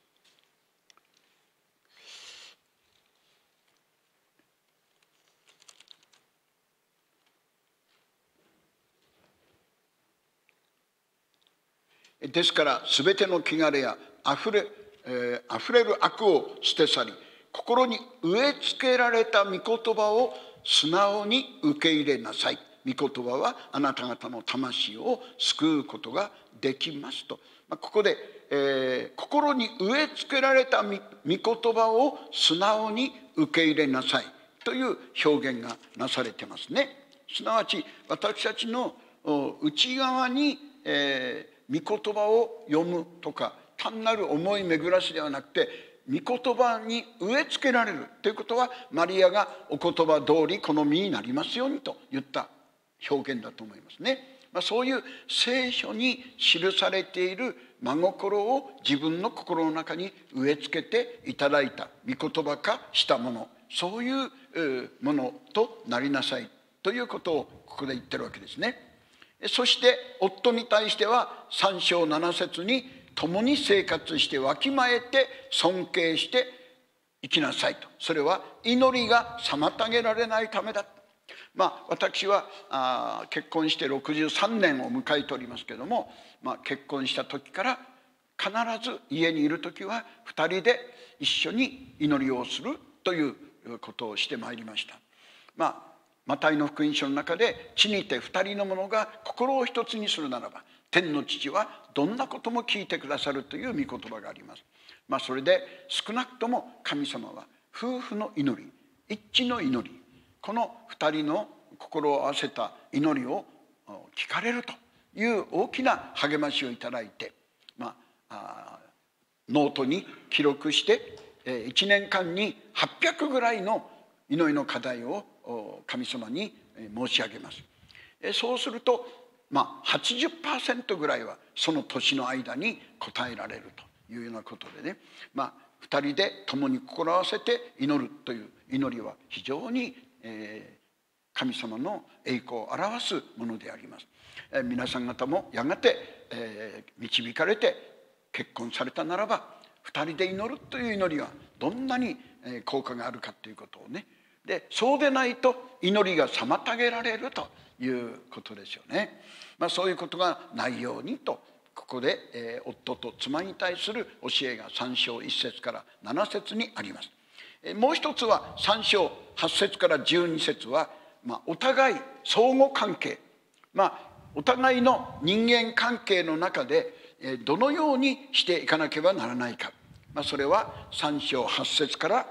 ですからすべての汚れやあふれ、えー、あふれる悪を捨て去り、心に植え付けられた御言葉を素直に受け入れなさい。御言葉はあなた方の魂を救うことができますと。ここで、えー、心に植え付けられた御言葉を素直に受け入れなさいという表現がなされてますね。すなわち私たちの内側に、えー、御言葉を読むとか単なる思い巡らしではなくて、御言葉に植え付けられるということは、マリアがお言葉通りこの身になりますようにと言った表現だと思いますね。まあ、そういう聖書に記されている真心を自分の心の中に植え付けていただいた御言葉化したもの、そういうものとなりなさいということをここで言ってるわけですね。そして夫に対してはさん章なな節に共に生活してわきまえて尊敬して生きなさいと。それは祈りが妨げられないためだ。まあ私はあ結婚してろくじゅうさんねんを迎えておりますけれども、まあ、結婚した時から必ず家にいる時はふたりで一緒に祈りをするということをしてまいりました。まあマタイの福音書の中で地にて二人の者が心を一つにするならば天の父はどんなことも聞いてくださるという御言葉があります。まあそれで少なくとも神様は夫婦の祈り、一致の祈り、この二人の心を合わせた祈りを聞かれるという大きな励ましをいただいて、まあノートに記録していちねんかんにはっぴゃくぐらいの祈りの課題を神様に申し上げます。そうすると、まあ、はちじゅっパーセント ぐらいはその年の間に答えられるというようなことでね、まあ、ふたりで共に心を合わせて祈るという祈りは非常に、えー、神様の栄光を表すものであります。えー、皆さん方もやがて、えー、導かれて結婚されたならばふたりで祈るという祈りはどんなに効果があるかということをね、でそうでないと祈りが妨げられるということですよね。まあ、そういうことがないようにとここで、えー、夫と妻に対する教えがさん章いち節からなな節にあります。えー、もう一つはさん章はち節からじゅうに節は、まあ、お互い相互関係、まあ、お互いの人間関係の中で、えー、どのようにしていかなければならないか、まあ、それはさん章はち節から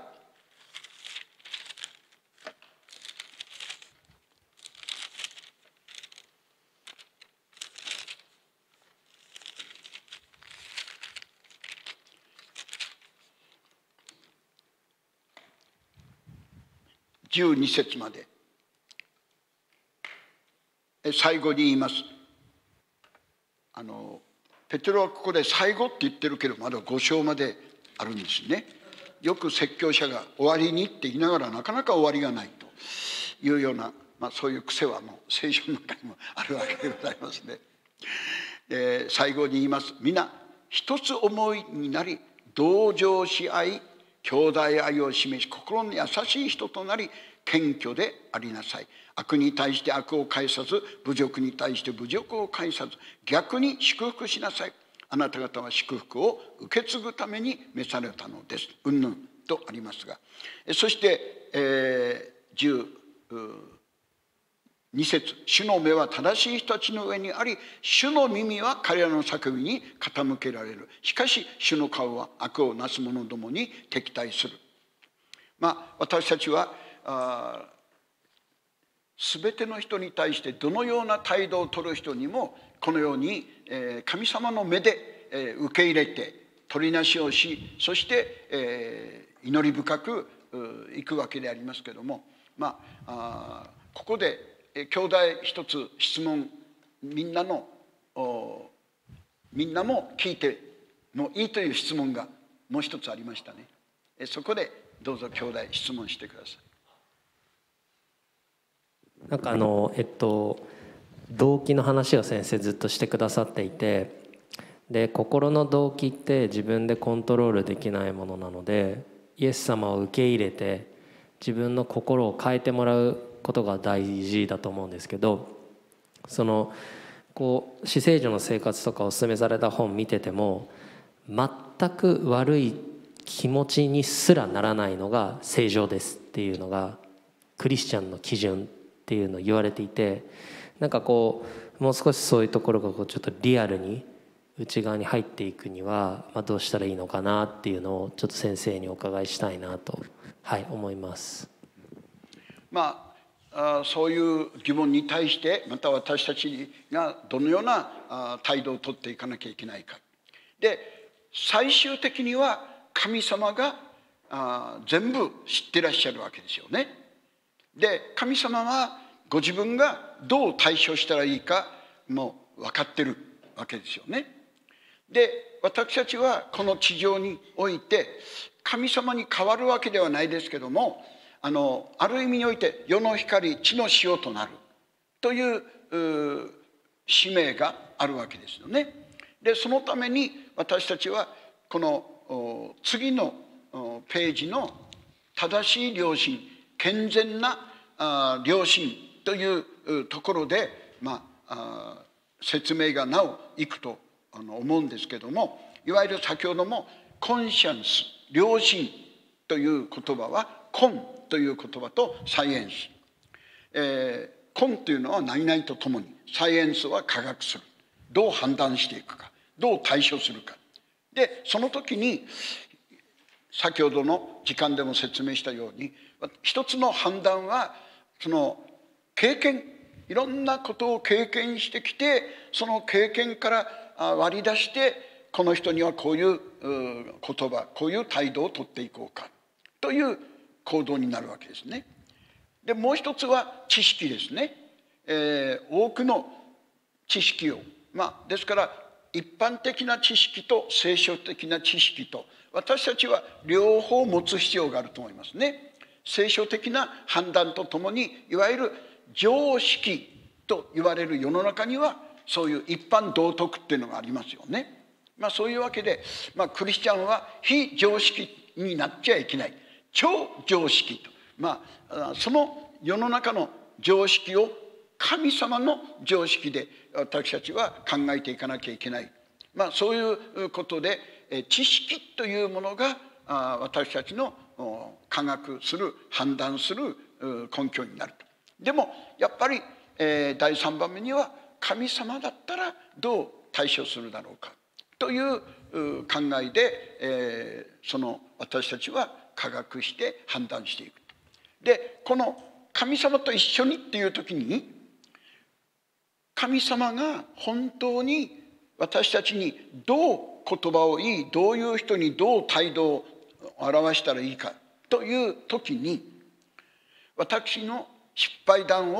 じゅうに節まで最後に言います。あのペテロはここで最後って言ってるけど、まだご章まであるんですね。よく説教者が終わりにって言いながらなかなか終わりがないというような、まあ、そういう癖はもう聖書の中にもあるわけでございますね。えー、最後に言います。皆一つ思いになり、同情し合い、兄弟愛を示し、心の優しい人となり、謙虚でありなさい。悪に対して悪を返さず、侮辱に対して侮辱を返さず、逆に祝福しなさい。あなた方は祝福を受け継ぐために召されたのです。うんぬんとありますが、そして、えー、じゅうに節、主の目は正しい人たちの上にあり、主の耳は彼らの叫びに傾けられる。しかし主の顔は悪をなす者どもに敵対する。まあ私たちはあ全ての人に対してどのような態度を取る人にもこのように、えー、神様の目で、えー、受け入れて取りなしをし、そして、えー、祈り深くいくわけでありますけれども、まあ、あここで兄弟一つ質問、みんなのみんなも聞いてもいいという質問がもう一つありましたね。そこでどうぞ兄弟質問してください。 なんかあのえっと動機の話を先生ずっとしてくださっていて、で心の動機って自分でコントロールできないものなので、イエス様を受け入れて自分の心を変えてもらうことが大事だと思うんですけど、そのこう死聖女の生活とかお勧めされた本見てても、全く悪い気持ちにすらならないのが正常ですっていうのがクリスチャンの基準っていうのを言われていて、なんかこうもう少しそういうところがこうちょっとリアルに内側に入っていくには、まあ、どうしたらいいのかなっていうのをちょっと先生にお伺いしたいなと、はい、思います。 まああそういう疑問に対してまた私たちがどのようなあ態度をとっていかなきゃいけないか。で最終的には神様があ全部知ってらっしゃるわけですよね。で神様はご自分がどう対処したらいいかも分かってるわけですよね。で私たちはこの地上において神様に変わるわけではないですけども、あのある意味において世の光地の塩となるという使命があるわけですよね。でそのために私たちはこの次のページの正しい良心、健全な良心というところで、まあ、説明がなおいくと思うんですけども、いわゆる先ほどもコンシャンス、良心という言葉はコンという言葉とサイエンス、えー、コンというのは何々とともに、サイエンスは科学する、どう判断していくか、どう対処するか。でその時に先ほどの時間でも説明したように、一つの判断はその経験、いろんなことを経験してきて、その経験から割り出してこの人にはこういう言葉、こういう態度をとっていこうかという行動になるわけですね。でもう一つは知識ですね。えー、多くの知識を、まあ、ですから一般的な知識と聖書的な知識と私たちは両方持つ必要があると思いますね。聖書的な判断とともに、いわゆる常識と言われる世の中にはそういう一般道徳っていうのがありますよね。まあ、そういうわけで、まあ、クリスチャンは非常識になっちゃいけない、超常識と、まあ、その世の中の常識を神様の常識で私たちは考えていかなきゃいけない、まあ、そういうことで知識というものが私たちの科学する判断する根拠になると。でもやっぱりだいさんばんめには神様だったらどう対処するだろうかという考えでその私たちは科学して判断していく。でこの神様と一緒にっていう時に、神様が本当に私たちにどう言葉を言い、どういう人にどう態度を表したらいいかという時に、私の失敗談を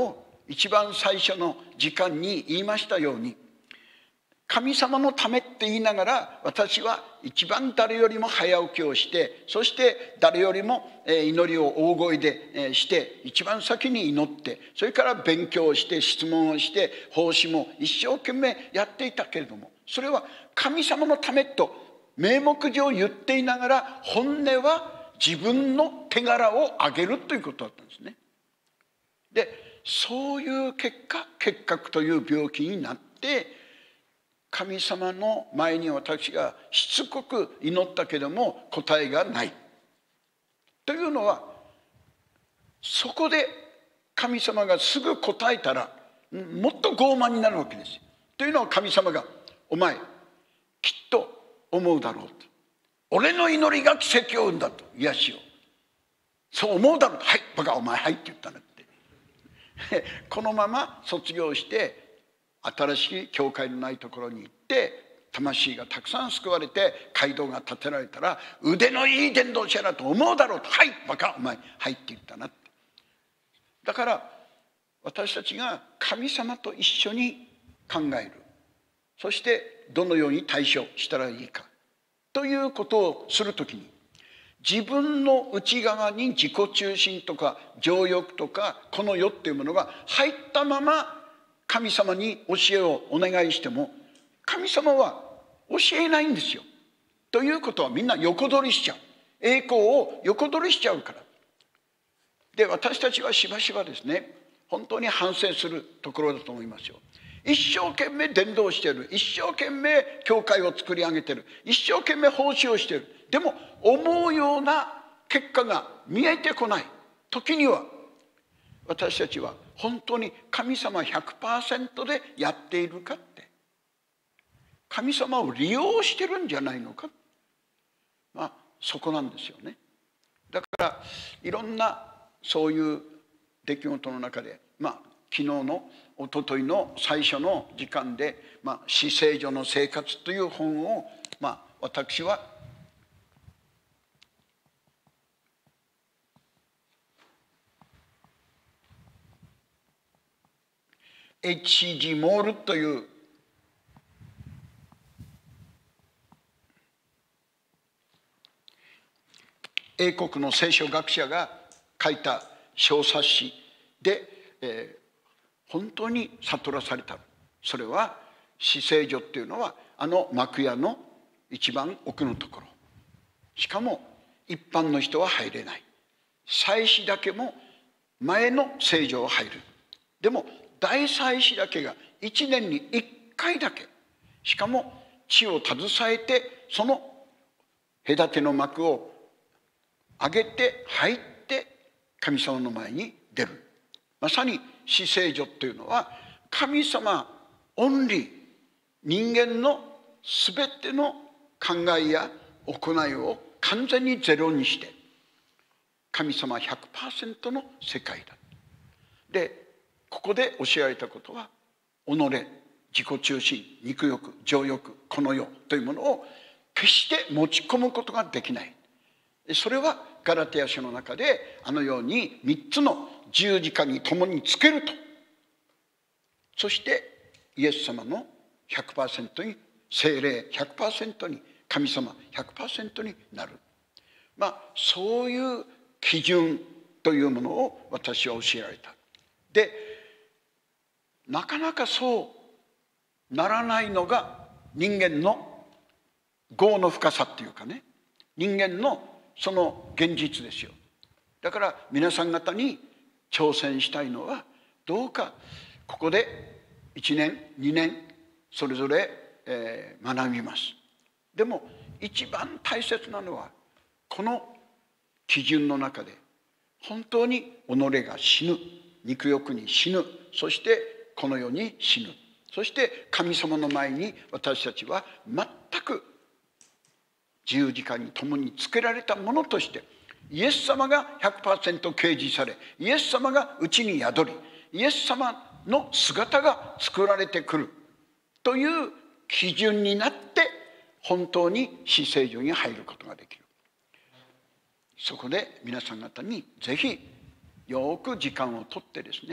一番最初の時間に言いましたように、神様のためって言いながら、私は一番誰よりも早起きをして、そして誰よりも祈りを大声でして一番先に祈って、それから勉強をして質問をして奉仕も一生懸命やっていたけれども、それは神様のためと名目上言っていながら、本音は自分の手柄を上げるということだったんですね。で、そういう結果、結核という病気になって、神様の前に私がしつこく祈ったけども答えがないというのは、そこで神様がすぐ答えたらもっと傲慢になるわけですよ。というのは、神様がお前きっと思うだろうと、俺の祈りが奇跡を生んだと、癒しをそう思うだろうと、はいバカお前はいって言ったなってこのまま卒業して新しい教会のないところに行って、魂がたくさん救われて街道が建てられたら、腕のいい伝道者だと思うだろうと、はいバカお前はいって言ったなって。だから私たちが神様と一緒に考える、そしてどのように対処したらいいかということをするときに、自分の内側に自己中心とか情欲とかこの世っていうものが入ったまま神様に教えをお願いしても、神様は教えないんですよ。ということは、みんな横取りしちゃう、栄光を横取りしちゃうから。で、私たちはしばしばですね、本当に反省するところだと思いますよ。一生懸命伝道している、一生懸命教会を作り上げている、一生懸命奉仕をしている。でも思うような結果が見えてこない時には、私たちは本当に神様 ひゃくパーセント でやっているかって、神様を利用してるんじゃないのか、まあそこなんですよね。だからいろんなそういう出来事の中で、まあ昨日の一昨日の最初の時間で「まあ、至聖所の生活」という本を、まあ、私はエイチシージー モールという英国の聖書学者が書いた小冊子で、えー、本当に悟らされた。それは至聖所っていうのはあの幕屋の一番奥のところ、しかも一般の人は入れない、祭司だけも前の聖所を入る。でも大祭司だけがいちねんにいっかいだけ、しかも血を携えてその隔ての幕を上げて入って神様の前に出る。まさに至聖所というのは神様オンリー、人間のすべての考えや行いを完全にゼロにして神様 ひゃくパーセント の世界だ。でここで教えられたことは、己、自己中心、肉欲、情欲、この世というものを決して持ち込むことができない。それはガラテヤ書の中であのようにみっつの十字架に共につけると、そしてイエス様の ひゃくパーセント に、聖霊 ひゃくパーセント に、神様 ひゃくパーセント になる。まあそういう基準というものを私は教えられた。でなかなかそうならないのが人間の業の深さっていうかね、人間のその現実ですよ。だから皆さん方に挑戦したいのは、どうかここでいちねんにねんそれぞれ、えー、学びます。でも一番大切なのは、この基準の中で本当に己が死ぬ、肉欲に死ぬ、そしてこの世に死ぬ、そして神様の前に私たちは全く十字架に共につけられたものとして、イエス様が ひゃくパーセント 掲示され、イエス様がうちに宿り、イエス様の姿が作られてくるという基準になって、本当に至聖所に入ることができる。そこで皆さん方にぜひよく時間をとってですね、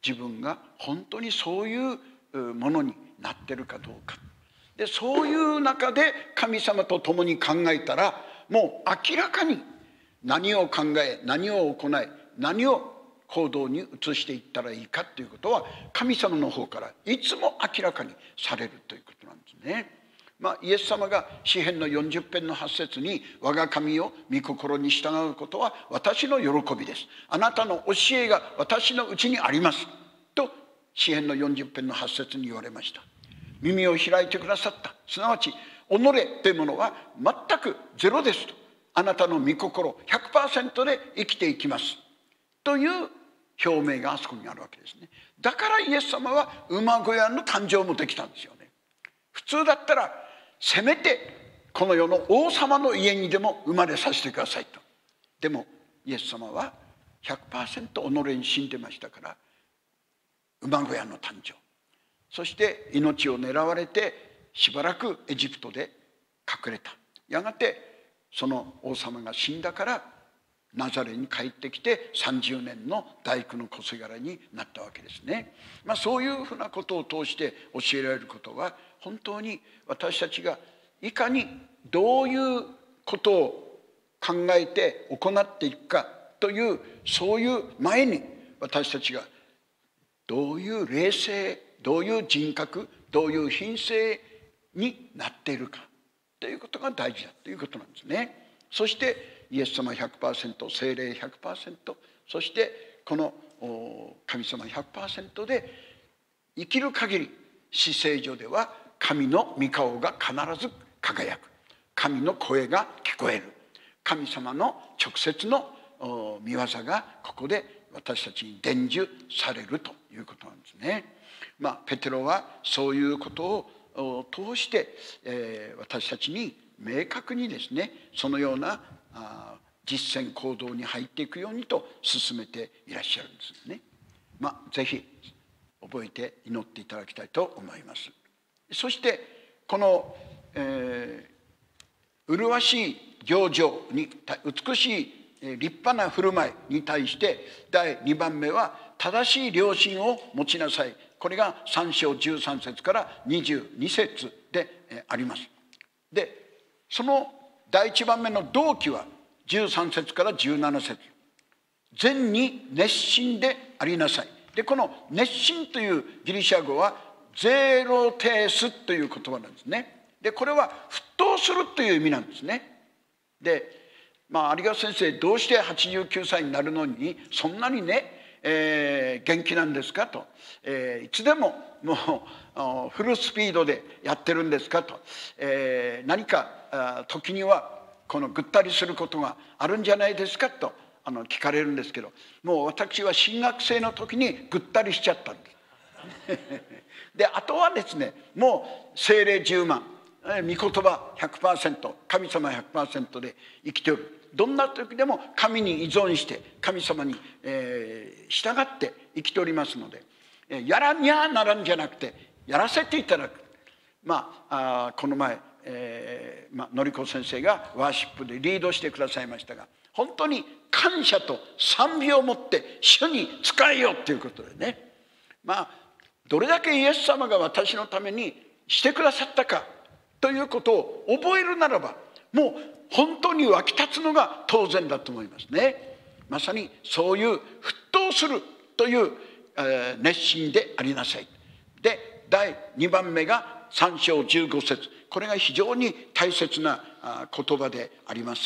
自分が本当にそういうものになってるかどうか。でそういう中で神様と共に考えたら、もう明らかに何を考え、何を行い、何を行動に移していったらいいかということは、神様の方からいつも明らかにされるということなんですね。まあ、イエス様が詩編のよんじゅっ編のはち節に「我が神を御心に従うことは私の喜びです。あなたの教えが私のうちにあります」と詩編のよんじゅっ編のはち節に言われました。耳を開いてくださった。すなわち己というものは全くゼロですと。あなたの御心 ひゃくパーセント で生きていきますという表明があそこにあるわけですね。だからイエス様は馬小屋の誕生もできたんですよね。普通だったらせめてこの世の王様の家にでも生まれさせてくださいと。でもイエス様は ひゃくパーセント 己に死んでましたから、馬小屋の誕生、そして命を狙われてしばらくエジプトで隠れた。やがてその王様が死んだからナザレに帰ってきてさんじゅうねんの大工の小せがれになったわけですね。まあ、そういうふうなことを通して教えられることは、本当に私たちがいかにどういうことを考えて行っていくかという、そういう前に私たちがどういう霊性、どういう人格、どういう品性になっているかということが大事だということなんですね。そしてイエス様 ひゃくパーセント、聖霊 ひゃくパーセント、そしてこの神様 ひゃくパーセント で生きる限り、至聖所では神の御顔が必ず輝く、神の声が聞こえる、神様の直接の御業がここで私たちに伝授されるということなんですね。まあ、ペテロはそういうことを通して、えー、私たちに明確にですね、そのようなあ実践行動に入っていくようにと進めていらっしゃるんですね。まあ、ぜひ覚えて祈っていただきたいと思います。そしてこの、えー、麗しい行情に、美しい立派な振る舞いに対してだいにばんめは正しい良心を持ちなさい。これがさん章じゅうさん節からにじゅうに節であります。でそのだいいちばんめの動機はじゅうさん節からじゅうなな節、善に熱心でありなさい。でこの熱心というギリシャ語はゼロテースという言葉なんですね。でこれは沸騰するという意味なんですね。でまあ有賀先生、どうしてはちじゅうきゅうさいになるのにそんなにね、えー、元気なんですかと、えー、いつでももうフルスピードでやってるんですかと、えー、何か時にはこのぐったりすることがあるんじゃないですかとあの聞かれるんですけど、もう私は新学生の時にぐったりしちゃったんです。であとはですね、もう聖霊じゅうまん、御言葉 ひゃくパーセント、 神様 ひゃくパーセント で生きておる。どんな時でも神に依存して神様に、えー、従って生きておりますので、やらにゃならんじゃなくてやらせていただく。まあ、あこの前、えーまあ、のりこ先生がワーシップでリードしてくださいましたが、本当に感謝と賛美を持って主に仕えようということでね、まあどれだけイエス様が私のためにしてくださったかということを覚えるならば、もう本当に湧き立つのが当然だと思いますね。まさにそういう沸騰するという、えー、熱心でありなさい。でだいにばんめがさん章じゅうご節、これが非常に大切な言葉であります。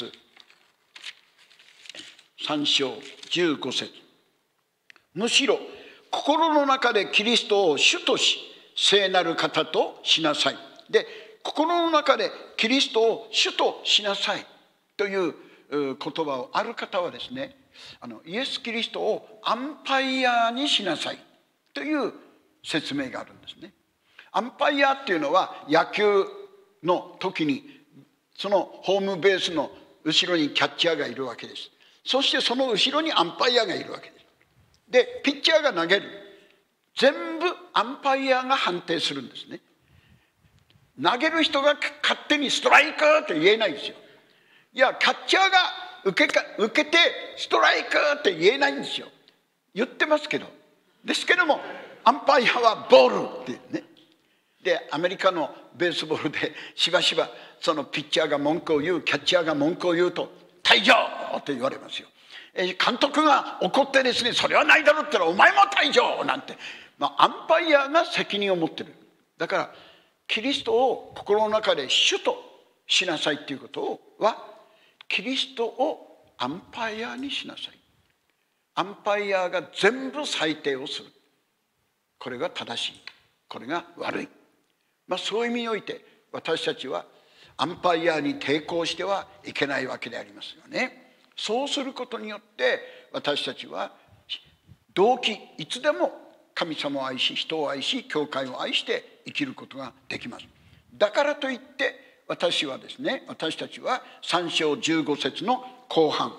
さん章じゅうご節、むしろ心の中でキリストを主とし聖なる方としなさい。で心の中でキリストを主としなさいという言葉をある方はですね、あのイエス・キリストをアンパイアにしなさいという説明があるんですね。アンパイアっていうのは野球の時にそのホームベースの後ろにキャッチャーがいるわけです。そしてその後ろにアンパイアがいるわけです。でピッチャーが投げる、全部アンパイアが判定するんですね。投げる人が勝手にストライクって言えないんですよ。いやキャッチャーが受けか受けてストライクって言えないんですよ。言ってますけど、 ですけどもアンパイアはボールっていうね。でアメリカのベースボールでしばしばそのピッチャーが文句を言う、キャッチャーが文句を言うと退場と言われますよ。え監督が怒ってですね、それはないだろうって言ったらお前も退場なんて、まあ、アンパイアが責任を持ってる。だからキリストを心の中で主としなさいっていうことは、キリストをアンパイアにしなさい。アンパイアが全部裁定をする。これが正しい、これが悪い。まあ、そういう意味において私たちはアンパイアに抵抗してはいけないわけでありますよね。そうすることによって私たちは動機、いつでも神様を愛し、人を愛し、教会を愛して生きることができます。だからといって私はですね、私たちはさん章じゅうご節の後半、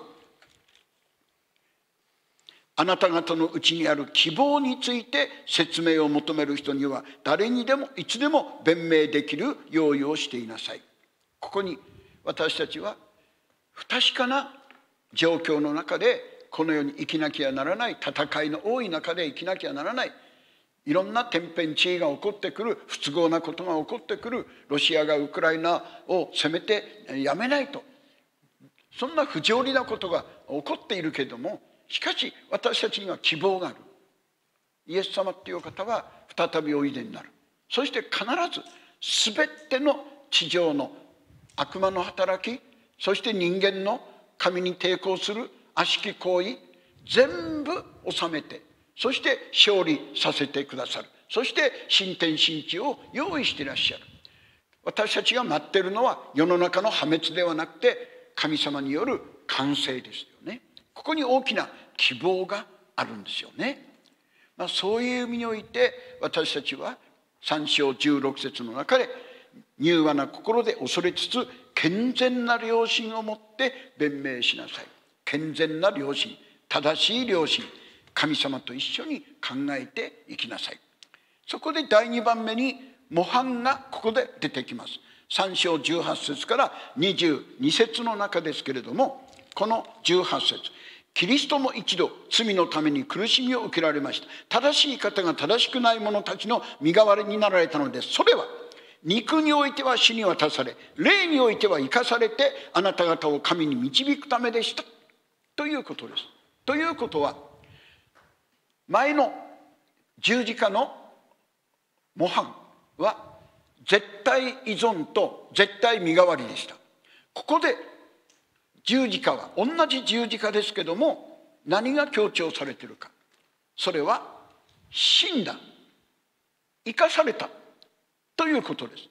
あなた方のうちにある希望について説明を求める人には誰にでもいつでも弁明できる用意をしていなさい。ここに私たちは不確かな状況の中でこの世に生きなきゃならない、戦いの多い中で生きなきゃならない、いろんな天変地異が起こってくる、不都合なことが起こってくる、ロシアがウクライナを攻めてやめないと、そんな不条理なことが起こっているけれども、しかし私たちには希望がある。イエス様っていう方は再びおいでになる。そして必ず全ての地上の悪魔の働き、そして人間の神に抵抗する悪しき行為、全部収めて、そして勝利させてくださる。そして新天新地を用意していらっしゃる。私たちが待っているのは世の中の破滅ではなくて神様による完成ですよね。ここに大きな希望があるんですよね。まあ、そういう意味において私たちはさん章じゅうろく節の中で、柔和な心で恐れつつ健全な良心を持って弁明しなさい。健全な良心、正しい良心、神様と一緒に考えていきなさい。そこでだいにばんめに模範がここで出てきます。さん章じゅうはち節からにじゅうに節の中ですけれども、このじゅうはち節、キリストも一度罪のために苦しみを受けられました。正しい方が正しくない者たちの身代わりになられたのです。それは肉においては死に渡され、霊においては生かされてあなた方を神に導くためでしたということです。ということは、前の十字架の模範は絶対依存と絶対身代わりでした。ここで十字架は同じ十字架ですけども、何が強調されているか、それは死んだ、生かされたということです。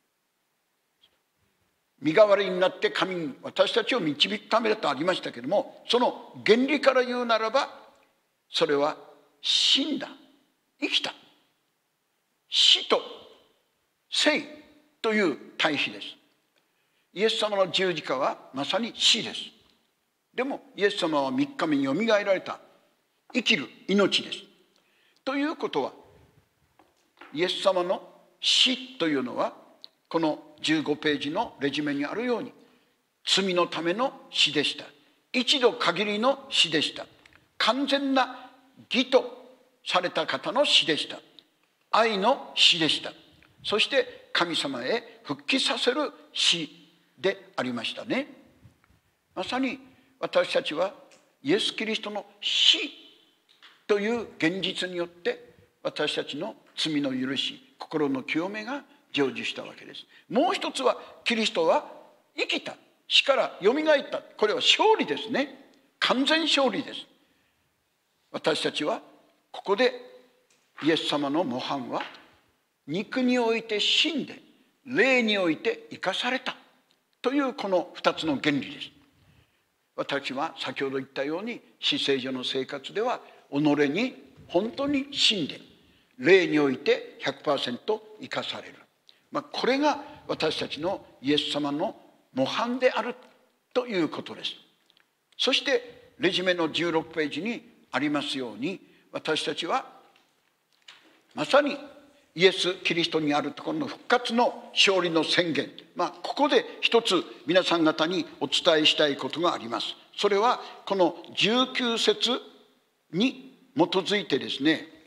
身代わりになって神に私たちを導くためだとありましたけども、その原理から言うならば、それは死んだ、生きた、死と生という対比です。イエス様の十字架はまさに死です。でもイエス様はみっかめによみがえられた生きる命です。ということは、イエス様の死というのはこのじゅうごページのレジュメにあるように罪のための死でした。一度限りの死でした。完全な義とされた方の死でした。愛の死でした。そして神様へ復帰させる死でありましたね。まさに私たちはイエス・キリストの死という現実によって私たちの罪の許し、心の清めが成就したわけです。もう一つはキリストは生きた、死からよみがえった。これは勝利ですね。完全勝利です。私たちはここでイエス様の模範は肉において死んで霊において生かされたというこの二つの原理です。私は先ほど言ったように死聖所の生活では己に本当に死んで霊において ひゃくパーセント 生かされる、まあ、これが私たちのイエス様の模範であるということです。そしてレジュメのじゅうろくページにありますように、私たちはまさにイエス・キリストにあるところの復活の勝利の宣言、まあ、ここで一つ皆さん方にお伝えしたいことがあります。それはこのじゅうきゅう節に基づいてですね、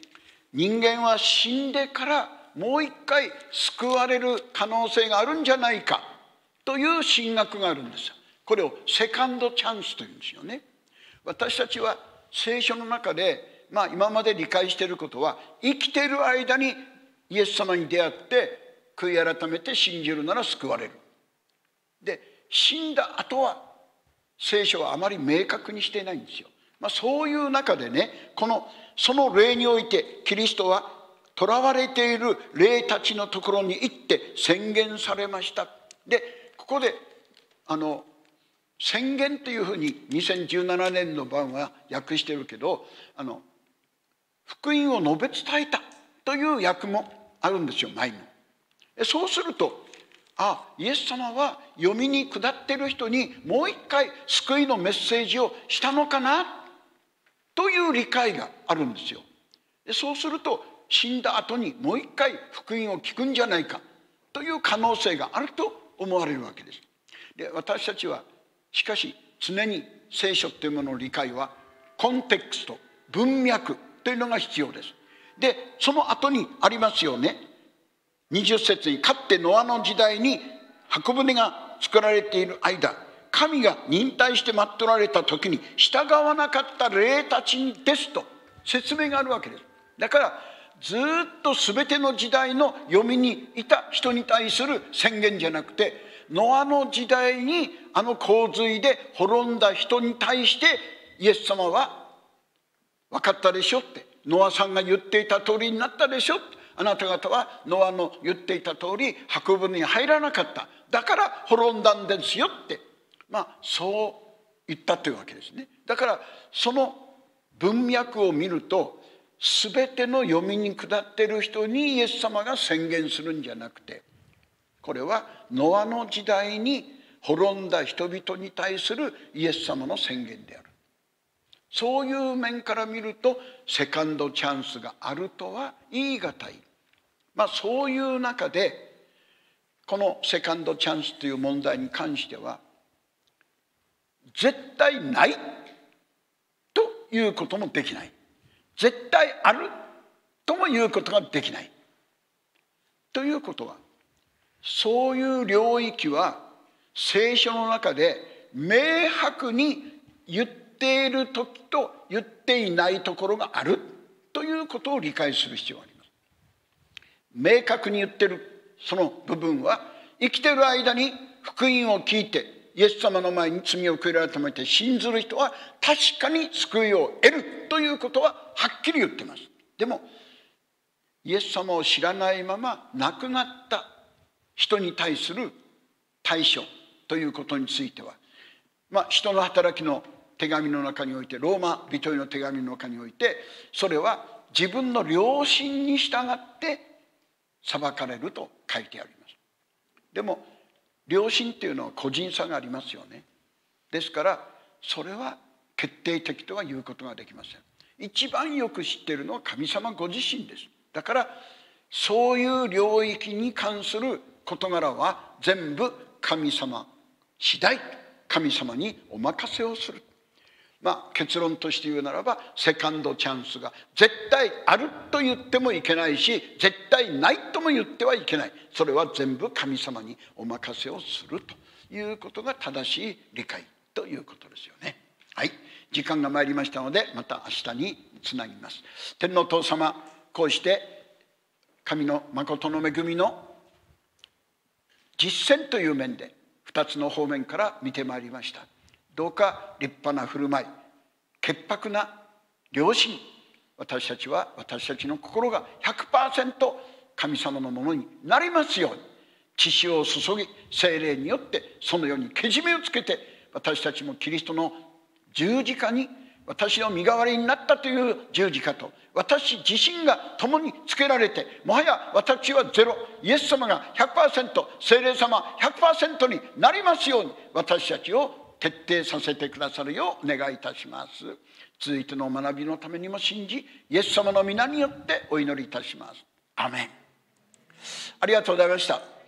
人間は死んでからもう一回救われる可能性があるんじゃないかという神学があるんですよ。これをセカンドチャンスというんですよね。私たちは聖書の中で、まあ、今まで理解していることは、生きている間にイエス様に出会って悔い改めて信じるなら救われる。で、死んだ後は聖書はあまり明確にしていないんですよ。まあ、そういう中でね、このその霊においてキリストは囚われている霊たちのところに行って宣言されました。で、ここであの宣言というふうににせんじゅうななねんの版は訳してるけど、あの福音を述べ伝えたという訳もあるんですよ、前の。そうすると、あ、イエス様は読みに下っている人にもう一回救いのメッセージをしたのかなという理解があるんですよ。で、そうすると死んだ後にもう一回福音を聞くんじゃないかという可能性があると思われるわけです。で、私たちはしかし常に聖書というものの理解はコンテクスト、文脈というのが必要です。で、その後にありますよね。にじゅっ節に、かつてノアの時代に箱舟が作られている間、神が忍耐して待っておられた時に従わなかった霊たちにですと説明があるわけです。だからずっと全ての時代の読みにいた人に対する宣言じゃなくて、ノアの時代にあの洪水で滅んだ人に対してイエス様は分かったでしょって、ノアさんが言っていた通りになったでしょって、あなた方はノアの言っていた通り箱舟に入らなかった、だから滅んだんですよって、まあそう言ったというわけですね。だからその文脈を見ると、全ての読みに下っている人にイエス様が宣言するんじゃなくて、これはノアの時代に滅んだ人々に対するイエス様の宣言である。そういう面から見るとセカンドチャンスがあるとは言い難い。まあそういう中でこのセカンドチャンスという問題に関しては絶対ないということもできない、絶対あるとも言うことができない。ということは、そういう領域は聖書の中で明白に言っている時と言っていないところがあるということを理解する必要があります。明確に言ってるその部分は、生きている間に福音を聞いてイエス様の前に罪を悔い改めて信ずる人は確かに救いを得るということははっきり言っています。でもイエス様を知らないまま亡くなった人に対する対処ということについては、まあ人の働きの手紙の中において、ローマ人への手紙の中において、それは自分の良心に従って裁かれると書いてあります。でも良心っていうのは個人差がありますよね。ですからそれは決定的とは言うことができません。一番よく知っているのは神様ご自身です。だからそういう領域に関する事柄は全部神様次第、神様にお任せをする。まあ結論として言うならば、セカンドチャンスが絶対あると言ってもいけないし、絶対ないとも言ってはいけない。それは全部神様にお任せをするということが正しい理解ということですよね。はい、時間が参りましたので、また明日につなぎます。天のお父様、こうして神の誠の恵みの実践という面で二つの方面から見てまいりました。どうか立派な振る舞い、潔白な良心、私たちは私たちの心が ひゃくパーセント 神様のものになりますように、血潮を注ぎ聖霊によってそのようにけじめをつけて、私たちもキリストの十字架に、私の身代わりになったという十字架と私自身が共につけられて、もはや私はゼロ、イエス様が ひゃくパーセント、 聖霊様 ひゃくパーセント になりますように、私たちを徹底させてくださるようお願いいたします。続いての学びのためにも信じ、イエス様の皆によってお祈りいたします。アメン。ありがとうございました。